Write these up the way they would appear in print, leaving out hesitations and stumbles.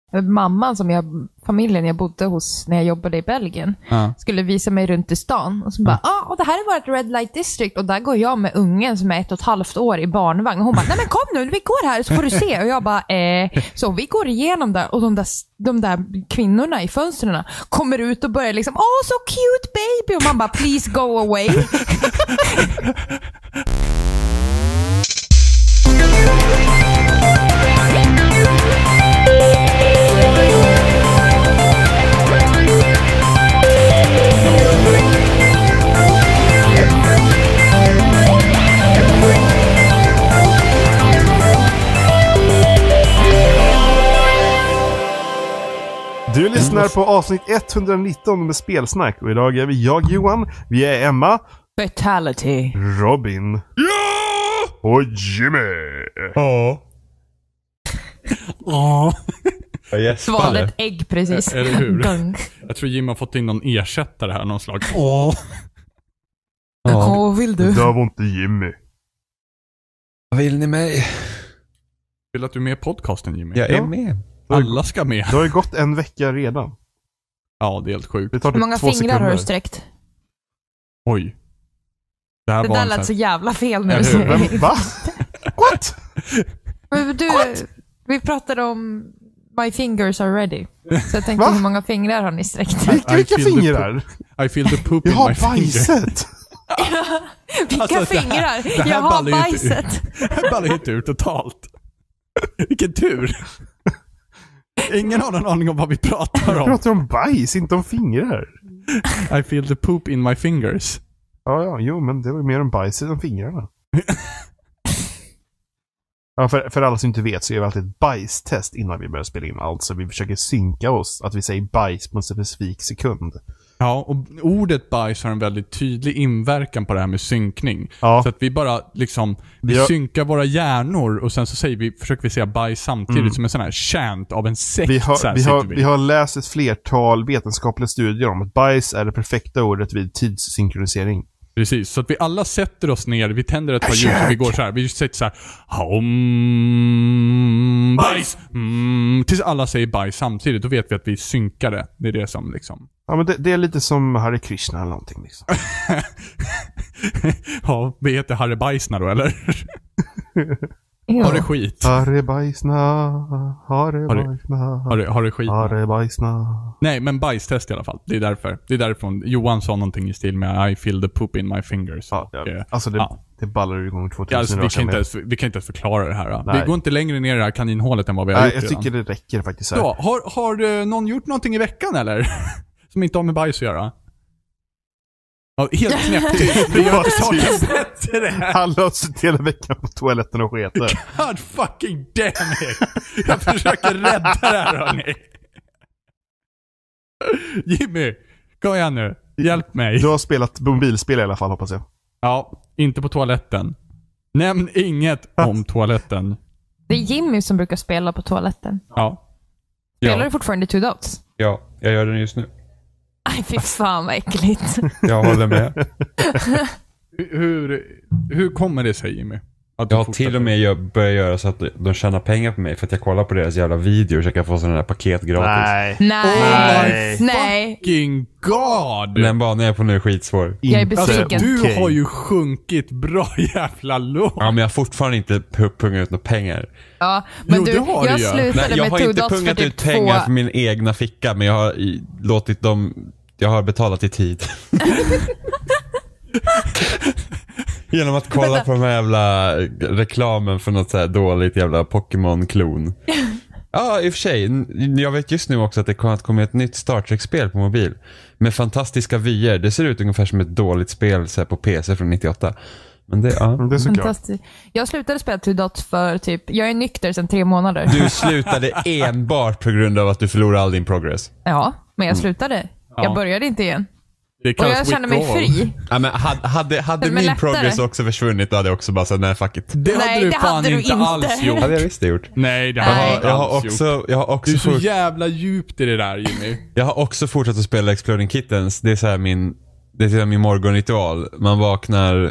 mamman som familjen jag bodde hos när jag jobbade i Belgien skulle visa mig runt i stan och så bara, och det här är vårt Red Light District och där går jag med ungen som är 1,5 år i barnvagn och hon bara, nej men kom nu, vi går här så får du se och jag bara, så vi går igenom där och de där kvinnorna i fönstren kommer ut och börjar liksom, so cute baby och man bara, please go away. Du lyssnar på avsnitt 119 med Spelsnack och idag är vi jag Johan, vi är Emma, Fatality, Robin, och Jimmy. Svalde ett ägg precis. Eller hur? Jag tror Jimmy har fått in någon ersättare här, någon slags. Vill du? Det var inte Jimmy. Vad vill ni mig? Vill att du är med i podcasten, Jimmy? Jag är med. Alla ska med. Det har ju gått en vecka redan. Ja, det är helt sjukt. Hur många fingrar har du sträckt? Oj. Det där lät så jävla fel när du säger det. Va? What? Vi pratade om my fingers are ready. Så jag tänkte, hur många fingrar har ni sträckt? Vilka fingrar? I feel the poop in jag har my bajset. Vilka fingrar? Jag har bajset. Det här ballar inte ur totalt. Vilken tur. Ingen har någon aning om vad vi pratar om. Vi pratar om bajs, inte om fingrar. I feel the poop in my fingers. Jo, men det var mer om bajset än fingrarna. Ja, för alla som inte vet så gör vi alltid ett bajstest innan vi börjar spela in. Alltså vi försöker synka oss att vi säger bajs på en specifik sekund. Ja, och ordet bajs har en väldigt tydlig inverkan på det här med synkning. Ja. Så att vi bara liksom, vi synkar våra hjärnor och sen så försöker vi säga bajs samtidigt som en sån här chant av en sekt. Vi har läst ett flertal vetenskapliga studier om att bajs är det perfekta ordet vid tidssynkronisering. Precis, så att vi alla sätter oss ner, vi tänder ett par ljus och vi går så här, vi sätter så här bajs, tills alla säger bajs samtidigt, då vet vi att vi synkar det. Det är det som liksom. Ja, men det är lite som Hare Krishna eller någonting liksom. Ja, vi heter Hare Bajsna då, eller? Har det skit. Hare Bajsna, Hare Bajsna. Har det skit. Hare Bajsna. Nej, men bajstest i alla fall. Det är därför. Det är därifrån Johan sa någonting i stil med I feel the poop in my fingers. Ja, alltså det ballar igång 2000 alltså, vi kan inte ens förklara det här. Vi går inte längre ner i det här kaninhålet än vad vi har gjort jag tycker det räcker faktiskt här. Så, har någon gjort någonting i veckan eller? Som inte har med bajs att göra? Ja, helt knäppt. Det gör saken bättre. Han löser hela veckan på toaletten och sketer. God fucking damn it. Jag försöker rädda det här, hörni. Jimmy, kom igen nu. Hjälp mig. Du har spelat mobilspel i alla fall, hoppas jag. Ja, inte på toaletten. Nämn inget om toaletten. Det är Jimmy som brukar spela på toaletten. Ja. Spelar du fortfarande Two Dots? Ja, jag gör den just nu. Aj, fy fan vad äckligt. Jag håller med. Hur kommer det sig, Jimmy? Jag har till och med börjat göra så att de tjänar pengar på mig för att jag kollar på deras jävla videor så jag kan få sådana där paket gratis. Nej. Fucking god! Den banan jag är på nu är skitsvår. Jag är besviken. Du har ju sjunkit bra jävla lågt. Ja, men jag har fortfarande inte pungat ut några pengar. Ja, men jag slutade jag med Two Dots för typ 2. Jag har inte pungat ut pengar för min egna ficka, men jag har låtit dem. Jag har betalat i tid. Genom att kolla på de här jävla reklamen för något så här dåligt jävla Pokémon-klon. Ja, i och för sig. Jag vet just nu också att det kommer att komma ett nytt Star Trek-spel på mobil. Med fantastiska vyer. Det ser ut ungefär som ett dåligt spel så här, på PC från 98. Men det är så fantastiskt. Jag slutade spela Two Dots för typ. Jag är nykter sedan 3 månader. Du slutade enbart på grund av att du förlorade all din progress. Ja, men jag slutade. Jag började inte igen. Och jag känner mig fri. Ja, men hade min progress också försvunnit, då hade jag också bara sagt nej, fuck it. Det hade du fan inte alls gjort. Hade jag visst det gjort. Nej, det hade jag inte alls gjort. Jag har också du är så jävla djupt i det där, Jimmy. Jag har också fortsatt att spela Exploding Kittens. Det är så här min morgonritual. Man vaknar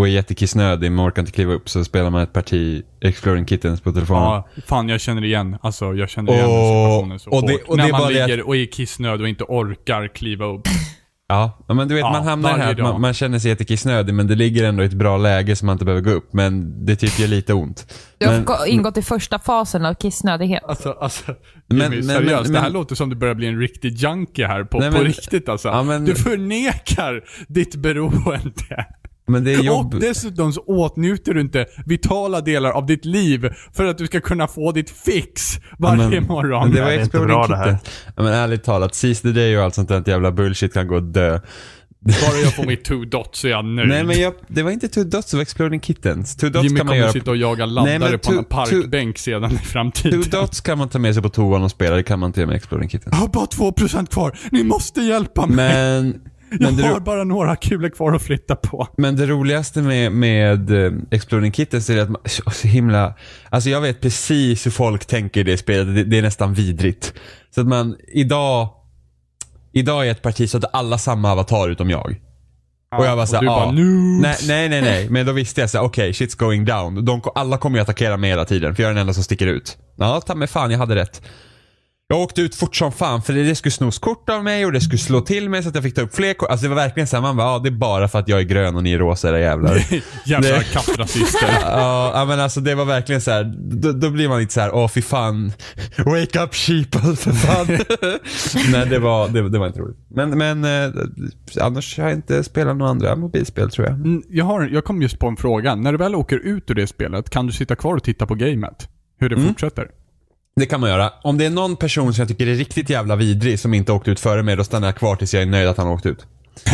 och är jättekissnödig men orkar inte kliva upp, så spelar man ett parti Exploding Kittens på telefonen. Ja, fan jag känner igen. Alltså jag känner igen den situationen så hårt. När man ligger och är kissnödig och inte orkar kliva upp. Ja, men du vet, man hamnar här, man känner sig jättekissnödig, men det ligger ändå i ett bra läge så man inte behöver gå upp, men det tycker jag lite ont. Du har ingått i första fasen av kissnödighet. Alltså Jimmy, seriöst, det här låter som du börjar bli en riktig junkie här på riktigt alltså. Ja, du förnekar ditt beroende. Men det är och dessutom så åtnjuter du inte vitala delar av ditt liv för att du ska kunna få ditt fix varje morgon. Men det var Exploding Kitten. Men ärligt talat, seize the day och allt sånt där jävla bullshit kan gå och dö. Bara jag får mitt 2 dots så är jag nöjd. Nej, men det var inte 2 dots, det var Exploding Kittens. 2 dots Jimmy kan man göra sitta och jaga laddare på en parkbänk sedan i framtiden. 2 dots kan man ta med sig på toan och spela, det kan man inte göra med Exploding Kittens. Jag har bara 2% kvar, ni måste hjälpa mig. Men jag har bara några kulor kvar att flytta på. Men det roligaste med Exploding Kittens är att man, så himla... Alltså jag vet precis hur folk tänker i det spelet. Det är nästan vidrigt. Så att man... Idag är ett parti så att alla samma avatar utom jag. Och jag var såhär, nej. Men då visste jag såhär, okej, shit's going down. Alla kommer ju attackera mig hela tiden, för jag är den enda som sticker ut. Ja, ta mig fan, jag hade rätt. Jag åkte ut fort som fan, för det skulle snos kort av mig och det skulle slå till mig så att jag fick ta upp fler kort. Alltså det var verkligen så här, man bara, det är bara för att jag är grön och ni är rosa, era jävlar. Jävla kapprasister. Ja, men alltså det var verkligen så här, då blir man lite så här, fy fan, wake up sheeple, för fan. Nej, det var inte roligt. Men annars har jag inte spelat några andra mobilspel, tror jag. Jag kom just på en fråga. När du väl åker ut ur det spelet, kan du sitta kvar och titta på gamet? Hur det fortsätter? Det kan man göra. Om det är någon person som jag tycker är riktigt jävla vidrig som inte åkt ut före mig, då stannar jag kvar tills jag är nöjd att han har åkt ut.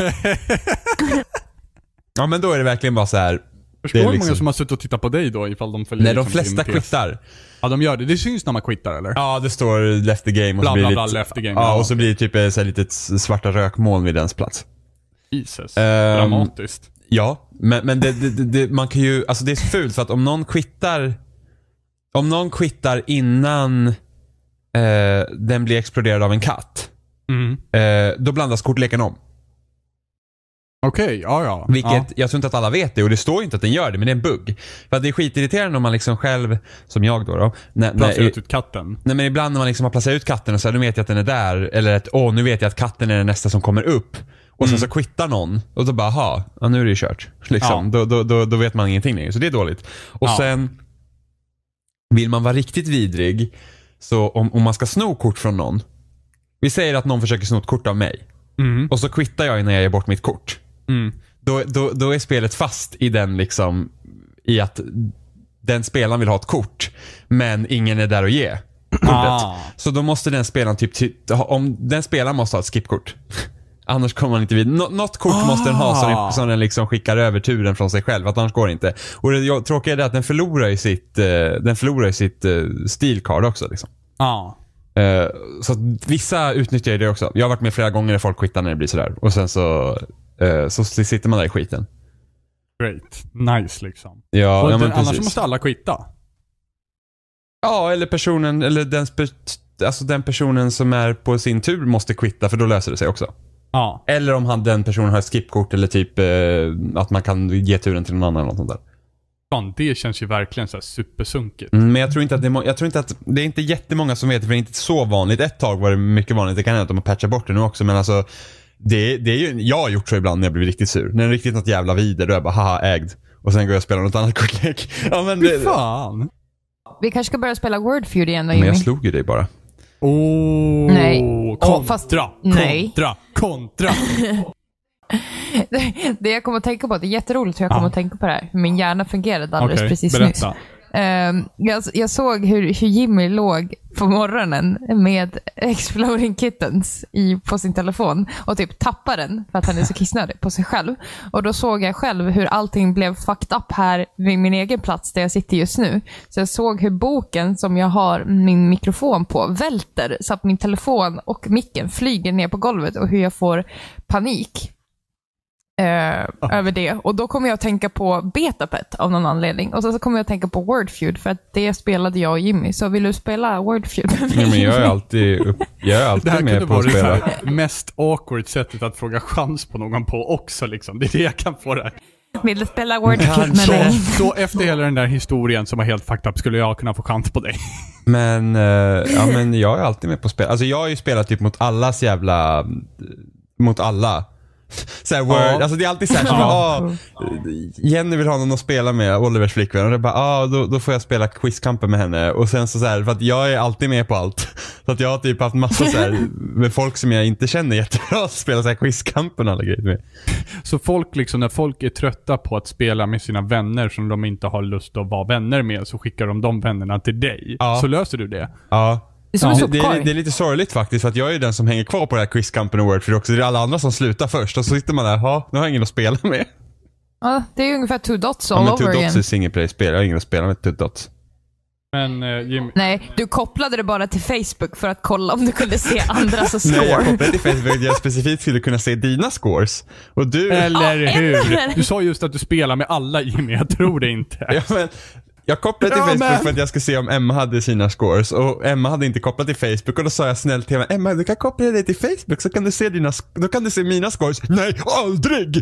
Ja, men då är det verkligen bara så här. Förstår du många som har suttit och tittat på dig då ifall de följer? Nej, de flesta quittar. Ja, de gör det. Det syns när man quittar, eller? Ja, det står left the game och så blir det left the game. Ja, och så blir det typ så här litet svarta rökmoln vid dens plats. Jesus. Dramatiskt. Ja, men det man kan ju, alltså det är så fult för att om någon quittar innan den blir exploderad av en katt, då blandas kortleken om. Okej, ja. Vilket, jag tror inte att alla vet det, och det står ju inte att den gör det, men det är en bugg. För att det är skitirriterande om man liksom själv, som jag då placerar ut katten. Nej, men ibland när man liksom har placerat ut katten och så här, nu vet jag att den är där, eller att, nu vet jag att katten är den nästa som kommer upp. Och sen så quittar någon, och då bara, nu är det ju kört. Liksom. Då vet man ingenting längre, så det är dåligt. Och sen vill man vara riktigt vidrig, så om man ska sno kort från någon, vi säger att någon försöker sno ett kort av mig, och så quittar jag innan jag ger bort mitt kort, då är spelet fast i den liksom, i att den spelaren vill ha ett kort, men ingen är där att ge kortet. Så då måste den spelaren om den spelaren måste ha ett skipkort. Annars kommer man inte vid. Något kort måste den ha så den liksom skickar över turen från sig själv. Att annars går det inte. Och det tråkiga är att den förlorar ju sitt stilcard också liksom. Så att vissa utnyttjar det också. Jag har varit med flera gånger när folk quittar när det blir sådär. Och sen så sitter man där i skiten. Great. Nice liksom. Ja, men annars måste alla quitta. Ja, eller personen, eller den personen som är på sin tur måste quitta, för då löser det sig också. Eller om den personen har ett skipkort, eller typ att man kan ge turen till någon annan eller något sånt där. Fan, det känns ju verkligen så här supersunkigt. Men jag tror inte att det är inte jättemånga som vet, för det är inte så vanligt. Ett tag var det mycket vanligt. Det kan hända att de har patchat bort det nu också, men alltså det är ju, jag har gjort så ibland när jag blir riktigt sur. När det är riktigt något jävla vidare, då är jag bara haha, ägd. Och sen går jag och spelar något annat kortlek. Ja, men det, fan. Vi kanske ska börja spela Wordfeud igen då, Jimmy. Men jag slog ju dig bara. Nej. Kontra. Det jag kommer att tänka på, det är jätteroligt hur jag kommer att tänka på det här. Min hjärna fungerade alldeles precis berätta. nyss. Jag såg hur Jimmy låg på morgonen med Exploding Kittens på sin telefon och typ tappade den för att han är så kissnödig på sig själv. Och då såg jag själv hur allting blev fucked up här vid min egen plats där jag sitter just nu. Så jag såg hur boken som jag har min mikrofon på välter så att min telefon och micken flyger ner på golvet, och hur jag får panik över det. Och då kommer jag att tänka på Betapet av någon anledning. Och så kommer jag att tänka på Wordfeud, för att det spelade jag och Jimmy. Så vill du spela Wordfeud med mig? Nej, men jag är alltid med på att spela. Det mest awkward sättet att fråga chans på någon på också liksom. Det är det jag kan få där. Vill du spela Wordfeud med mig? Så efter hela den där historien som var helt fucked up skulle jag kunna få chans på dig. Men, men jag är alltid med på spel. Alltså jag har ju spelat typ mot allas jävla... Mot alla. Såhär word, alltså det är alltid såhär Jenny vill ha någon att spela med, Olivers flickvän, och det är bara, då får jag spela quizkampen med henne. Och sen så för att jag är alltid med på allt. Så att jag har typ haft massa såhär med folk som jag inte känner jättebra att spela såhär quizkampen och alla grejer med. Så folk liksom, när folk är trötta på att spela med sina vänner som de inte har lust att vara vänner med, så skickar de vännerna till dig. Så löser du det. Ja. Det är lite sorgligt faktiskt, för att jag är den som hänger kvar på det här quizkampen och Wordfeud också. Det är alla andra som slutar först och så sitter man där, nu har jag ingen att spela med. Ja, det är ju ungefär Two Dots all over Two igen. Dots är singleplay-spel, jag har ingen att spela med Two Dots. Men Jimmy... Nej, du kopplade det bara till Facebook för att kolla om du kunde se andras score. Nej, jag kopplade till Facebook för att jag specifikt skulle kunna se dina scores. Och du... Eller hur? Du sa just att du spelar med alla, Jimmy, jag tror det inte. Ja, men... Jag kopplade till Facebook för att jag skulle se om Emma hade sina scores. Och Emma hade inte kopplat till Facebook. Och då sa jag snällt till henne, Emma, du kan koppla dig till Facebook så kan du se då kan du se mina scores. Nej, aldrig!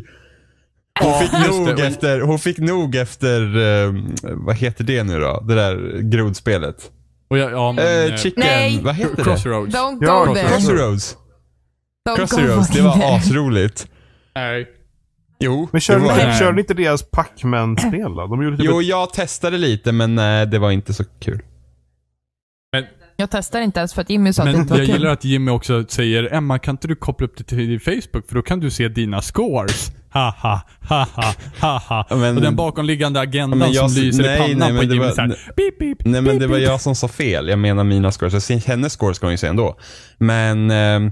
Hon fick nog efter vad heter det nu då? Det där grodspelet. Chicken, nej. Vad heter Crossroads. det? Don't go there. Crossroads, det var asroligt. Nej. Jo, men körde inte deras Pac-Man-spel då? De gjorde typ jag testade lite, men nej, det var inte så kul. Jag testar inte ens för att Jimmy sa att det inte var jag kul. gillar att Jimmy också säger, Emma, kan inte du koppla upp det till Facebook för då kan du se dina scores. Haha. Och den bakomliggande agendan som lyser i pannan på Jimmy så här, beep, beep, nej, men beep, det var jag som sa fel. Jag menar mina scores. Hennes scores ska hon ju se ändå. Men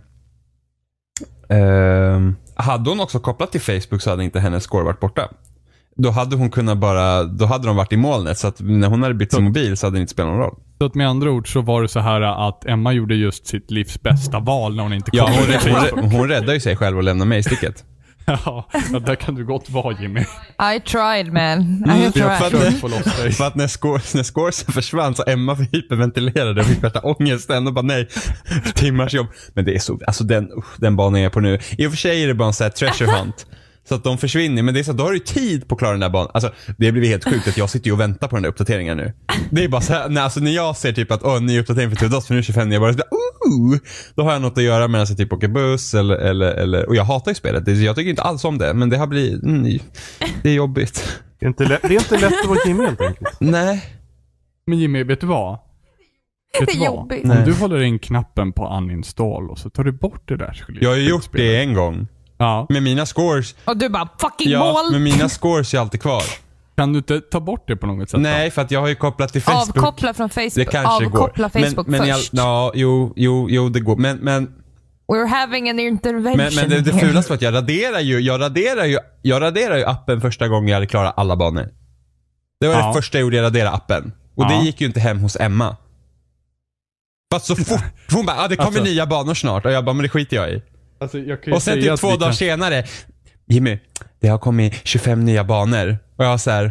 hade hon också kopplat till Facebook så hade inte hennes score varit borta. Då hade hon kunnat då hade de varit i molnet, så att när hon hade bytt sin mobil så hade det inte spelat någon roll. Så att med andra ord så var det så här att Emma gjorde just sitt livs bästa val när hon inte kom till Facebook. Hon räddade ju sig själv och lämnade mig i sticket. Ja, där kan du gott vara, Jimmy. I tried, man. I tried. För att när scoresen försvann så Emma hyperventilerade och fick värsta ångesten och bara nej, timmars jobb. Men det är så, alltså den banan jag är på nu. I och för sig är det bara en sån här treasure hunt. Så att de försvinner, men det är så att då har du tid på att klara den där banan. Alltså, det blir helt sjukt att jag sitter ju och väntar på den där uppdateringen nu. Det är bara så här, när jag ser typ att ny uppdatering för 2 dagar för nu 25, jag bara då har jag något att göra medan jag typ åker buss eller och jag hatar ju spelet. Jag tycker inte alls om det, men det har blivit det är jobbigt. Det är inte lätt att vara Jimmy helt enkelt. Nej. Men Jimmy, vet du vad? Det är jobbigt. Om du håller in knappen på uninstall och så tar du bort det där. Jag har ju gjort det en gång. Ja. Med mina scores. Och du bara, fucking mål! Men mina scores är alltid kvar. Kan du inte ta bort det på något sätt? Nej, för att jag har ju kopplat till Facebook. Avkoppla från Facebook. Det kanske Avkoppla går. Facebook först. Jo, det går. Men we're having an intervention. Men det fulaste var att jag raderar ju appen första gången jag hade klarat alla banor. Det var det första jag gjorde, jag raderade appen. Och det gick ju inte hem hos Emma. Fast så fort hon bara, det kommer nya banor snart. Och jag bara, men det skiter jag i. Alltså, jag och sen till 2 dagar senare, Jimmy, det har kommit 25 nya banor. Och jag så här,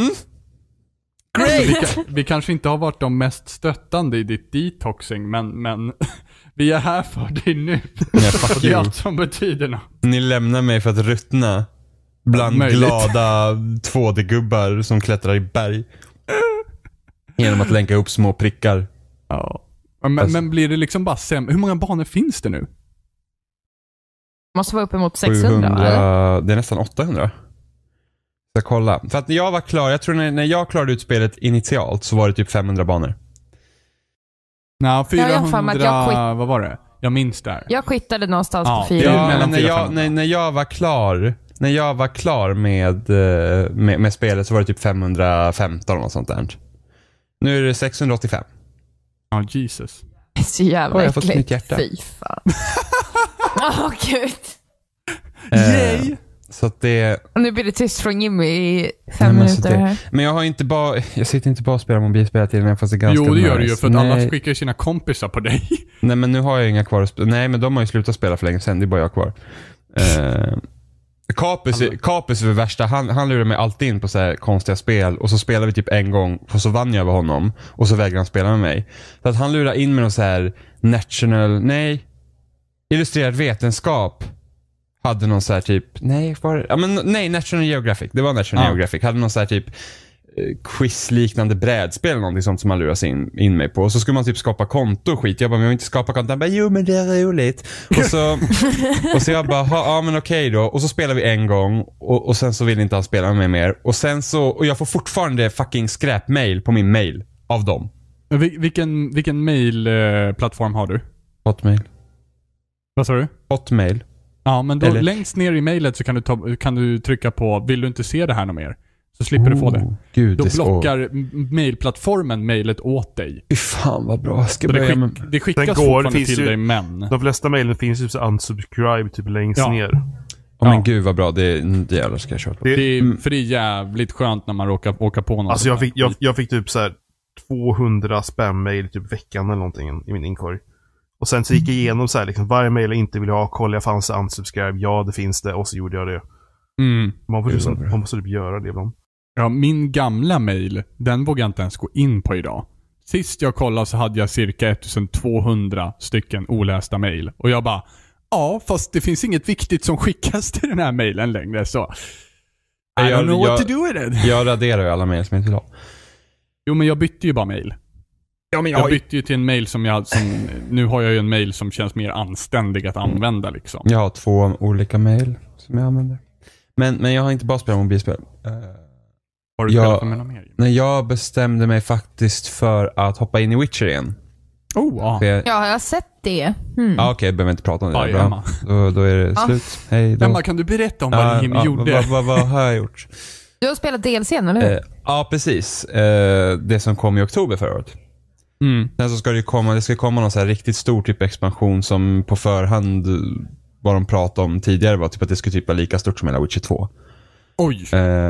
great! Vi kanske inte har varit de mest stöttande i ditt detoxing, men vi är här för dig nu. Nej, fuck det är you. allt som betyder något. Ni lämnar mig för att ruttna bland glada 2D-gubbar som klättrar i berg. Genom att länka upp små prickar. Ja. Men blir det liksom bara sämre? Hur många banor finns det nu? Måste vara uppemot 600, eller? Det är nästan 800. Så kolla. För att jag var klar, jag tror när jag klarade ut spelet initialt så var det typ 500 banor. Nej, 400, vad var det? Jag minns där. Jag skittade någonstans på 400. Ja, men när jag var klar med spelet så var det typ 515 och sånt där. Nu är det 685. Ja, Jesus. Det är så jävla jag har fått mitt hjärta. Fy fan. Åh, gud. Yay! Så att det... Och nu blir det tyst från Jimmy i 5 minuter här. Men jag sitter inte bara och spelar mobilspel hela tiden, fast det är ganska Jo, det gör nice. du ju, för att alla skickar sina kompisar på dig. Nej, men nu har jag inga kvar att spela. Nej, men de har ju slutat spela för länge sedan. Det är bara jag kvar. Kapus är det värsta. Han lurar mig alltid in på så här konstiga spel. Och så spelar vi typ en gång. Och så vann jag över honom. Och så vägrar han spela med mig. Så att han lurar in med någon så här illustrerad vetenskap. hade någon så här typ, nej, National Geographic. Det var National Geographic. Hade någon så här typ quizliknande brädspel eller någonting sånt som man luras in mig på. Och så skulle man typ skapa konto och skit. Jag bara, men jag vill inte skapa konto. Han bara, jo men det är roligt. Och så jag bara, ja men okej då. Och så spelar vi en gång och sen så vill inte han spela med mig mer. Och sen så, och jag får fortfarande fucking skräpmail på min mail av dem. Vilken mailplattform har du? Hotmail. Vad sa du? Hotmail. Ja, men då längst ner i mailet så kan du trycka på, vill du inte se det här något mer? Så slipper du få det. Gud, då blockar mailplattformen mailet åt dig. Fy fan vad bra. Det skickas fortfarande till dig, men... De flesta mailen finns ju så unsubscribe typ längst ner. Men gud vad bra. Det jävlar ska jag köra på. För det är jävligt skönt när man råkar åka på något. Alltså jag fick typ så här 200 spam-mail typ veckan eller någonting i min inkorg. Och sen så gick jag igenom så här liksom, varje mail jag inte vill ha, kolla jag fanns det unsubscribe, ja det finns det, och så gjorde jag det. Man måste typ göra det ibland. Ja, min gamla mail, den vågar jag inte ens gå in på idag. Sist jag kollade så hade jag cirka 1200 stycken olästa mail. Och jag bara, ja fast det finns inget viktigt som skickas till den här mailen längre, så I don't know what to do with it. Jag raderar ju alla mail som jag inte vill ha. Jo, men jag bytte ju bara mail. Ja, men jag bytte ju till en mail som nu har jag ju en mail som känns mer anständig att använda liksom. Jag har 2 olika mail som jag använder. Men jag har inte bara spelat mobilspel. Har du spelat för något mer? Nej, jag bestämde mig faktiskt för att hoppa in i Witcher igen. Ja, jag har sett det. Okej, behöver inte prata om det. Bra. Då är det slut. Hej då. Emma, kan du berätta om vad Jimmy gjorde? Vad har jag gjort? Du har spelat DLC:n, eller hur? Ja, precis. Det som kom i oktober förra året. Sen så ska det ska komma någon så här riktigt stor typ expansion som på förhand vad de pratade om tidigare var typ att det skulle typ vara lika stort som hela Witcher 2. Oj.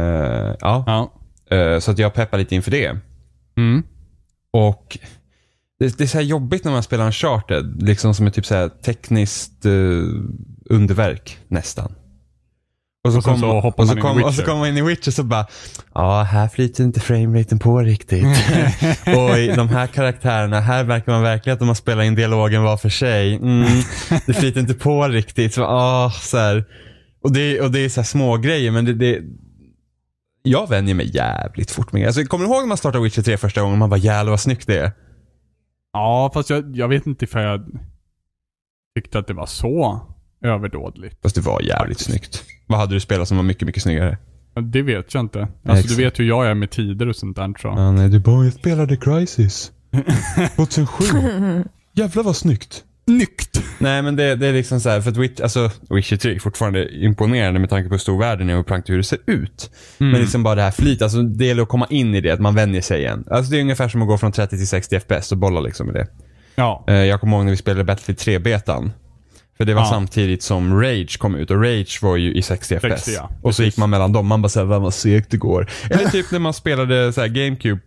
Så att jag peppar lite inför det. Och det är så här jobbigt när man spelar Uncharted, liksom som är typ så här tekniskt underverk nästan. Och så kommer man in i Witcher så bara, här flyter inte frameraten på riktigt. Och de här karaktärerna, här verkar man verkligen att de har spelat in dialogen var för sig. Det flyter inte på riktigt. Så här. Och det är så här små grejer, men jag vänjer mig jävligt fort med det. Alltså, kommer du ihåg när man startade Witcher 3 första gången? Man bara, jävlar vad snyggt det är. Ja, fast jag vet inte för jag tyckte att det var så överdådligt. Fast det var jävligt snyggt. Vad hade du spelat som var mycket, mycket snyggare? Det vet jag inte. Alltså du vet hur jag är med tider och sånt där, tror jag. Nej, du bara, jag spelade Crysis 2007. Jävlar vad snyggt. Nej, men det är liksom så här, för att Witcher 3 är fortfarande imponerande med tanke på hur stor världen är och praktiskt hur det ser ut. Men liksom bara det här flyt, alltså det gäller att komma in i det, att man vänjer sig igen. Alltså det är ungefär som att gå från 30 till 60 FPS och bolla liksom med det. Ja. Jag kommer ihåg när vi spelade Battlefield 3-betan. För det var samtidigt som Rage kom ut. Och Rage var ju i 60 FPS. Ja. Och så gick man mellan dem. Man bara såhär, vad segt det går. Eller typ när man spelade så här GameCube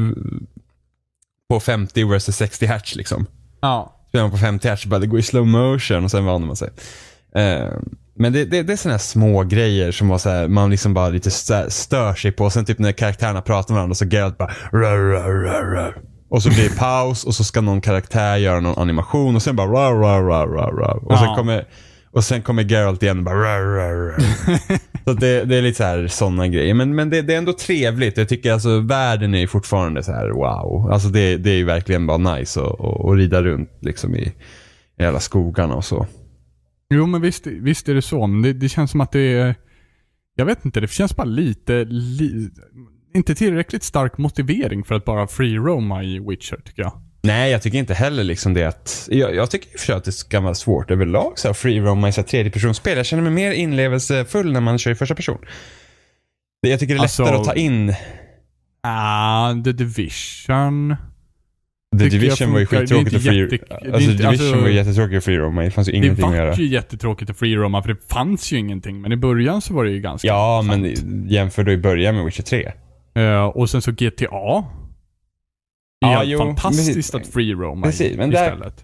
på 50 versus 60 Hz liksom. Ja. Spelar man på 50 Hz bara det går i slow motion. Och sen vande man sig. Men det är såna här små grejer som var så här, man liksom bara lite stör sig på. Och sen typ när karaktärerna pratar med varandra så Geralt bara rrr. Och så blir det paus och så ska någon karaktär göra någon animation och sen bara och sen kommer Geralt igen och bara Så det är lite så här såna grejer, men det är ändå trevligt. Jag tycker alltså världen är fortfarande så här wow. Alltså det är ju verkligen bara nice att rida runt liksom i alla skogarna och så. Jo, men visst är det så, men det känns som att det är, jag vet inte, det känns bara lite inte tillräckligt stark motivering för att bara free-roama i Witcher, tycker jag. Nej, jag tycker inte heller liksom det att... Jag tycker för att det ska vara svårt överlag så free-roama i så tredjepersonsspel. Jag känner mig mer inlevelsefull när man kör i första person. Jag tycker det är lättare att ta in... The Division... The Division var ju skittråkigt att Division var ju jättetråkigt att free-roama. Det fanns ju ingenting att göra. Det var ju jättetråkigt att free-roama, för det fanns ju ingenting. Men i början så var det ju ganska... Ja, men jämför då i början med Witcher 3. Och sen så GTA. Det är fantastiskt att free-roama istället.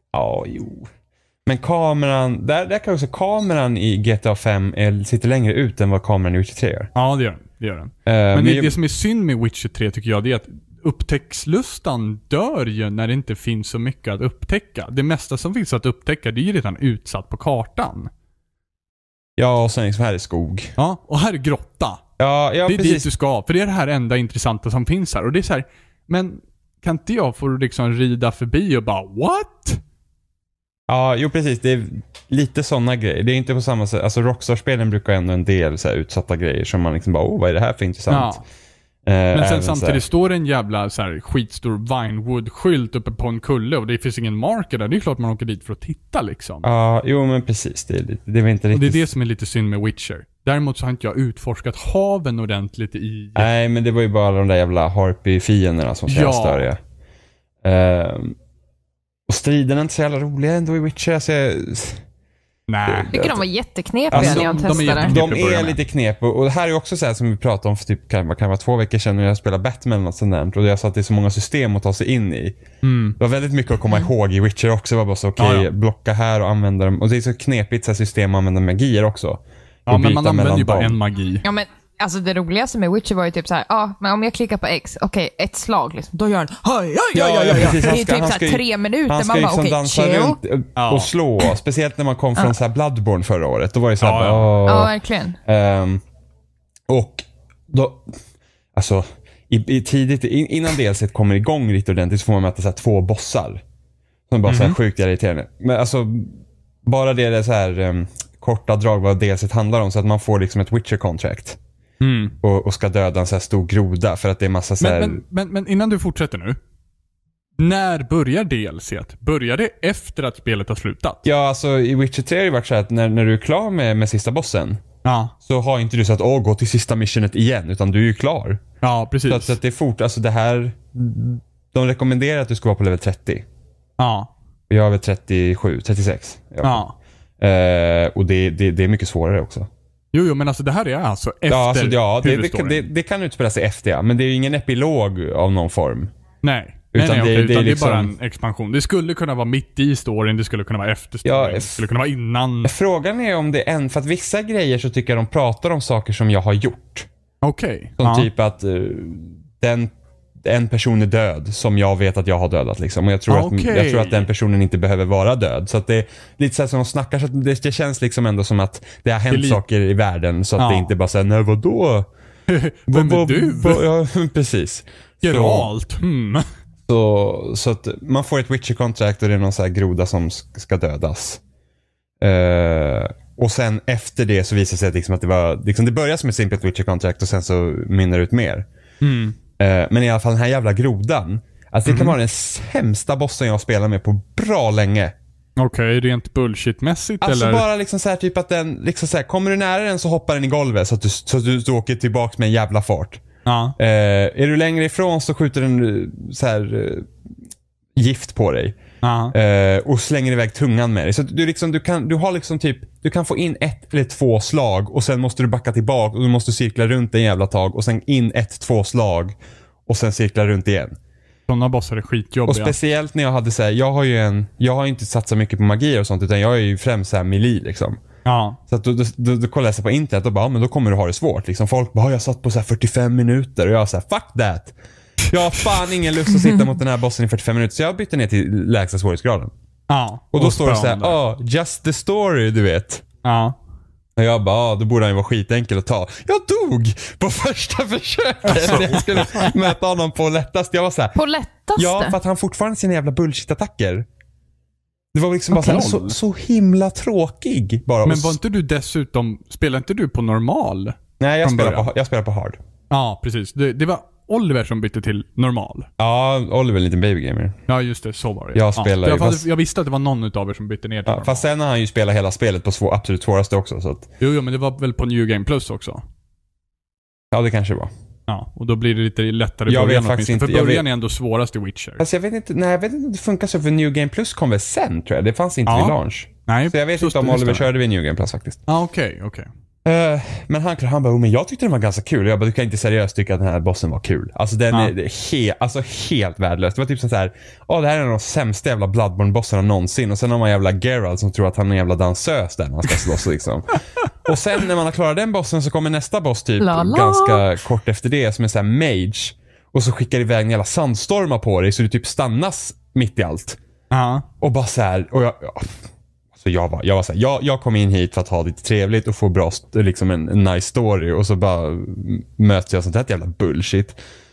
Men kameran, där kan också kameran i GTA 5 sitter längre ut än vad kameran i Witcher 3 gör. Ja, det gör den. Men det som är synd med Witcher 3 tycker jag, det är att upptäckslustan dör ju när det inte finns så mycket att upptäcka. Det mesta som finns att upptäcka, det är ju redan utsatt på kartan. Ja, och sen liksom här är skog. Ja, och här är grotta. Ja, det är precis. dit du ska, för det är det här enda intressanta som finns här. Och det är så här, men kan inte jag få liksom rida förbi och bara, what? Ja, jo precis. Det är lite sådana grejer. Det är inte på samma sätt. Alltså Rockstar-spelen brukar ändå en del så här utsatta grejer som man liksom bara, vad är det här för intressant? Ja. Men sen samtidigt står en jävla så här skitstor Vinewood-skylt uppe på en kulle och det finns ingen marker där. Det är klart man åker dit för att titta liksom. Ja, jo men precis. Det är väl inte riktigt... Och det är det som är lite synd med Witcher. Däremot så har inte jag utforskat haven ordentligt i... Nej, men det var ju bara de där jävla harpy-fienderna som så störiga. Och striderna är inte så jävla roliga ändå i Witcher. Alltså, nej. Jag tycker de var jätteknepiga när jag testade. De är lite knep. Och det här är också så här som vi pratade om för typ kan vara 2 veckor sedan när jag spelade Batman och sånt där. Och jag sa att det är så många system att ta sig in i. Det var väldigt mycket att komma ihåg i Witcher också. Det var bara så blocka här och använda dem. Och det är så knepigt så här system att använda magier också. Ja, men man använder ju bara en magi. Ja, men alltså det roligaste med Witcher var ju typ så här, men om jag klickar på X, ett slag liksom, då gör han precis, det är typ så här 3 minuter. Han ska man liksom dansa runt och slå. Speciellt när man kom från så här Bloodborne förra året. Då var det så här, ja, verkligen. Och då, alltså i tidigt, innan delset kommer igång riktigt ordentligt så får man möta så här 2 bossar. Som bara så här sjukt irriterande. Men alltså, bara det är så här korta drag vad delset handlar om så att man får liksom ett Witcher-contract. Och ska döda en så här stor groda för att det är massa så här... Men innan du fortsätter nu. När börjar DLC:t? Börjar det efter att spelet har slutat? Ja, alltså i Witcher 3 har det varit så att när du är klar med sista bossen så har inte du så att gå till sista missionet igen, utan du är ju klar. Ja, precis. Så att det är fort, alltså det här de rekommenderar att du ska vara på level 30. Ja. Jag är väl 37, 36. Ja. Och det är mycket svårare också. Jo, men alltså det här är alltså efter det kan utspela sig efter, men det är ju ingen epilog av någon form. Nej. Utan det är liksom... bara en expansion. Det skulle kunna vara mitt i storyn, det skulle kunna vara efter storyn, det skulle kunna vara innan. Frågan är om det är för att vissa grejer så tycker jag de pratar om saker som jag har gjort. Okej. Som typ att en person är död som jag vet att jag har dödat liksom. Och jag tror att den personen inte behöver vara död. Så att det är lite så här som de snackar, så att det känns liksom ändå som att det har hänt saker i världen så att det inte bara säger nej vadå? Vem är du? Ja, precis. Geralt. Så att man får ett Witcher-kontrakt och det är någon så här groda som ska dödas. Och sen efter det så visar det sig att, liksom att det var liksom, det börjar som ett simpelt Witcher-kontrakt och sen så mynnar ut mer. Men i alla fall den här jävla grodan, alltså det kan vara den sämsta bossen jag spelar med på bra länge. Okej, rent bullshit-mässigt alltså eller? Alltså bara liksom så här, typ att den liksom så här, kommer du nära den så hoppar den i golvet så att du åker tillbaka med en jävla fart. Ja. Är du längre ifrån så skjuter den så här gift på dig. Och slänger iväg tungan med dig. Så du kan få in 1 eller 2 slag och sen måste du backa tillbaka och du måste cirkla runt en jävla tag och sen in 1-2 slag och sen cirkla runt igen. Sådana bossar är skitjobbiga. Och speciellt när jag hade så här, jag har ju inte satsat mycket på magi och sånt utan jag är ju främst så här melee liksom. Ja. Så att då kollar jag på internet och bara, men då kommer du ha det svårt liksom. Folk bara, jag satt på så här 45 minuter och jag så här, fuck that. Jag har fan ingen lust att sitta mot den här bossen i 45 minuter. Så jag bytte ner till lägsta svårighetsgraden. Ja. Och då står det så här, just the story, du vet. Ja. Och jag bara, då borde han ju vara skitenkel att ta. Jag dog på första försöket. Jag skulle möta honom på lättast. Jag var så här, på lättaste? Ja, för att han fortfarande sina jävla bullshit-attacker. Det var liksom bara så himla tråkig. Bara. Men var inte du dessutom, spelar inte du på normal? Nej, jag spelar på hard. Ja, precis. Det var Oliver som bytte till normal. Ja, Oliver är en liten babygamer. Ja, just det. Så var det. Jag visste att det var någon utav er som bytte ner till normal. Fast sen har han ju spelat hela spelet på absolut svåraste också. Så att... Jo, men det var väl på New Game Plus också? Ja, det kanske var. Ja, och då blir det lite lättare början åtminstone. För början är ändå svårast i Witcher. Alltså jag vet inte om det funkar så, för New Game Plus kom väl sen, tror jag. Det fanns inte vid launch. Nej, så jag vet inte om Oliver körde vid New Game Plus faktiskt. Ja, okej. Men han bara, men jag tyckte den var ganska kul. Och jag bara, du kan inte seriöst tycka att den här bossen var kul. Alltså den är helt värdelös. Det var typ så här, det här är en av de sämsta jävla Bloodborne-bossarna någonsin. Och sen har man jävla Geralt som tror att han är en jävla dansös där när han ska slåss liksom. Och sen när man har klarat den bossen så kommer nästa boss typ ganska kort efter det, som är så här mage. Och så skickar iväg en jävla sandstormar på dig så du typ stannas mitt i allt. Och bara så här, och Så jag var så här, jag kom in hit för att ha det lite trevligt och få bra, liksom en nice story, och så bara möts jag sånt här jävla bullshit.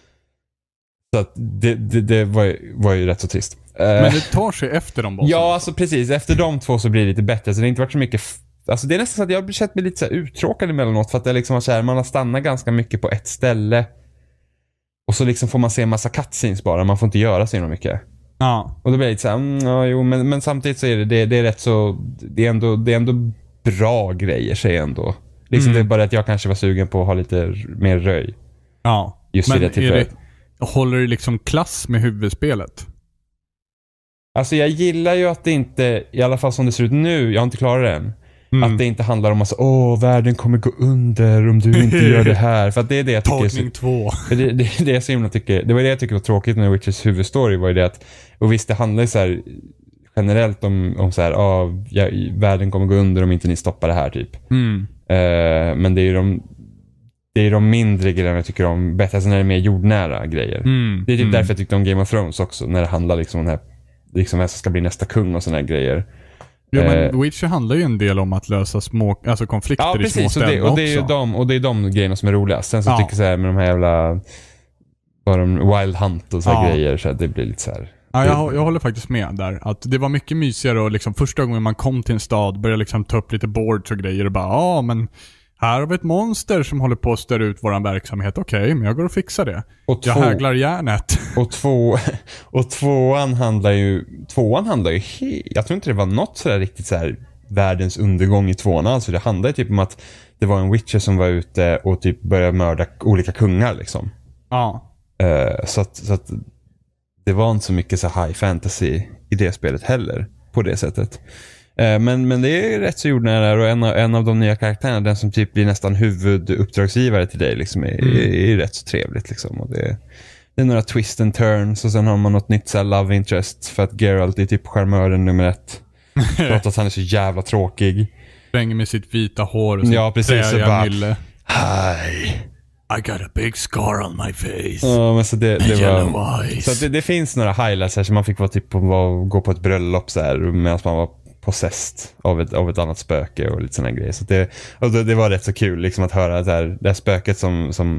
Så att det var ju rätt så trist. Men det tar sig efter de bossarna. Ja, alltså precis. Efter de två så blir det lite bättre. Så det har inte varit så mycket... Alltså det är nästan så att jag har känt mig lite så här uttråkad emellanåt. För att det liksom var så här, man har stannat ganska mycket på ett ställe. Och så liksom får man se en massa cutscenes bara. Man får inte göra så mycket. Ja. Och då blir det lite så här, men samtidigt så är det är rätt så... Det är ändå bra grejer, säger jag ändå. Liksom det är bara att jag kanske var sugen på att ha lite mer röj. Ja. Just men det tillfället. Håller det liksom klass med huvudspelet? Alltså jag gillar ju att det inte, i alla fall som det ser ut nu, jag har inte klarat det än, att det inte handlar om att världen kommer gå under om du inte gör det här. För att det är det jag tycker. Tagning 2. Det är så himla tycker. Det var det jag tycker var tråkigt med Witchers huvudstory, var ju det att, och visst det handlar ju så här generellt om så här, världen kommer gå under om inte ni stoppar det här typ. Men det är ju de mindre grejerna jag tycker om bättre, alltså när det är mer jordnära grejer. Det är typ därför jag tyckte om Game of Thrones också, när det handlar liksom om den här, liksom vem som ska bli nästa kung och såna här grejer. Ja, men Witcher handlar ju en del om att lösa små, konflikter i små städer också. Och det är de grejerna som är roligast. Sen så tycker jag så här med de här jävla Wild Hunt och så här grejer, så att det blir lite så här. Ja, jag håller faktiskt med där. Att det var mycket mysigare och liksom första gången man kom till en stad började liksom ta upp lite boards och grejer och bara, men här har vi ett monster som håller på att störa ut våran verksamhet. Okej, men jag går och fixar det. Jag häglar järnet. Och tvåan handlar ju jag tror inte det var något sådär riktigt så här världens undergång i tvåan. Alltså det handlar ju typ om att det var en witcher som var ute och typ började mörda olika kungar liksom. Ja. Så att det var inte så mycket så high fantasy i det spelet heller på det sättet. Men det är rätt så jordnära, och en av de nya karaktärerna, den som typ blir nästan huvuduppdragsgivare till dig liksom, är rätt så trevligt liksom. Och det är några twist and turns, och sen har man något nytt så här love interest, för att Geralt är typ charmören nummer 1. Trots att han är så jävla tråkig. Svänger med sitt vita hår och sitt träiga mylle. Hi, I got a big scar on my face. Ja, men så det var så det finns några highlights här som man fick vara typ gå på ett bröllop så här medan man var possessed av ett annat spöke och lite såna grejer. Så det var rätt så kul liksom att höra det här spöket som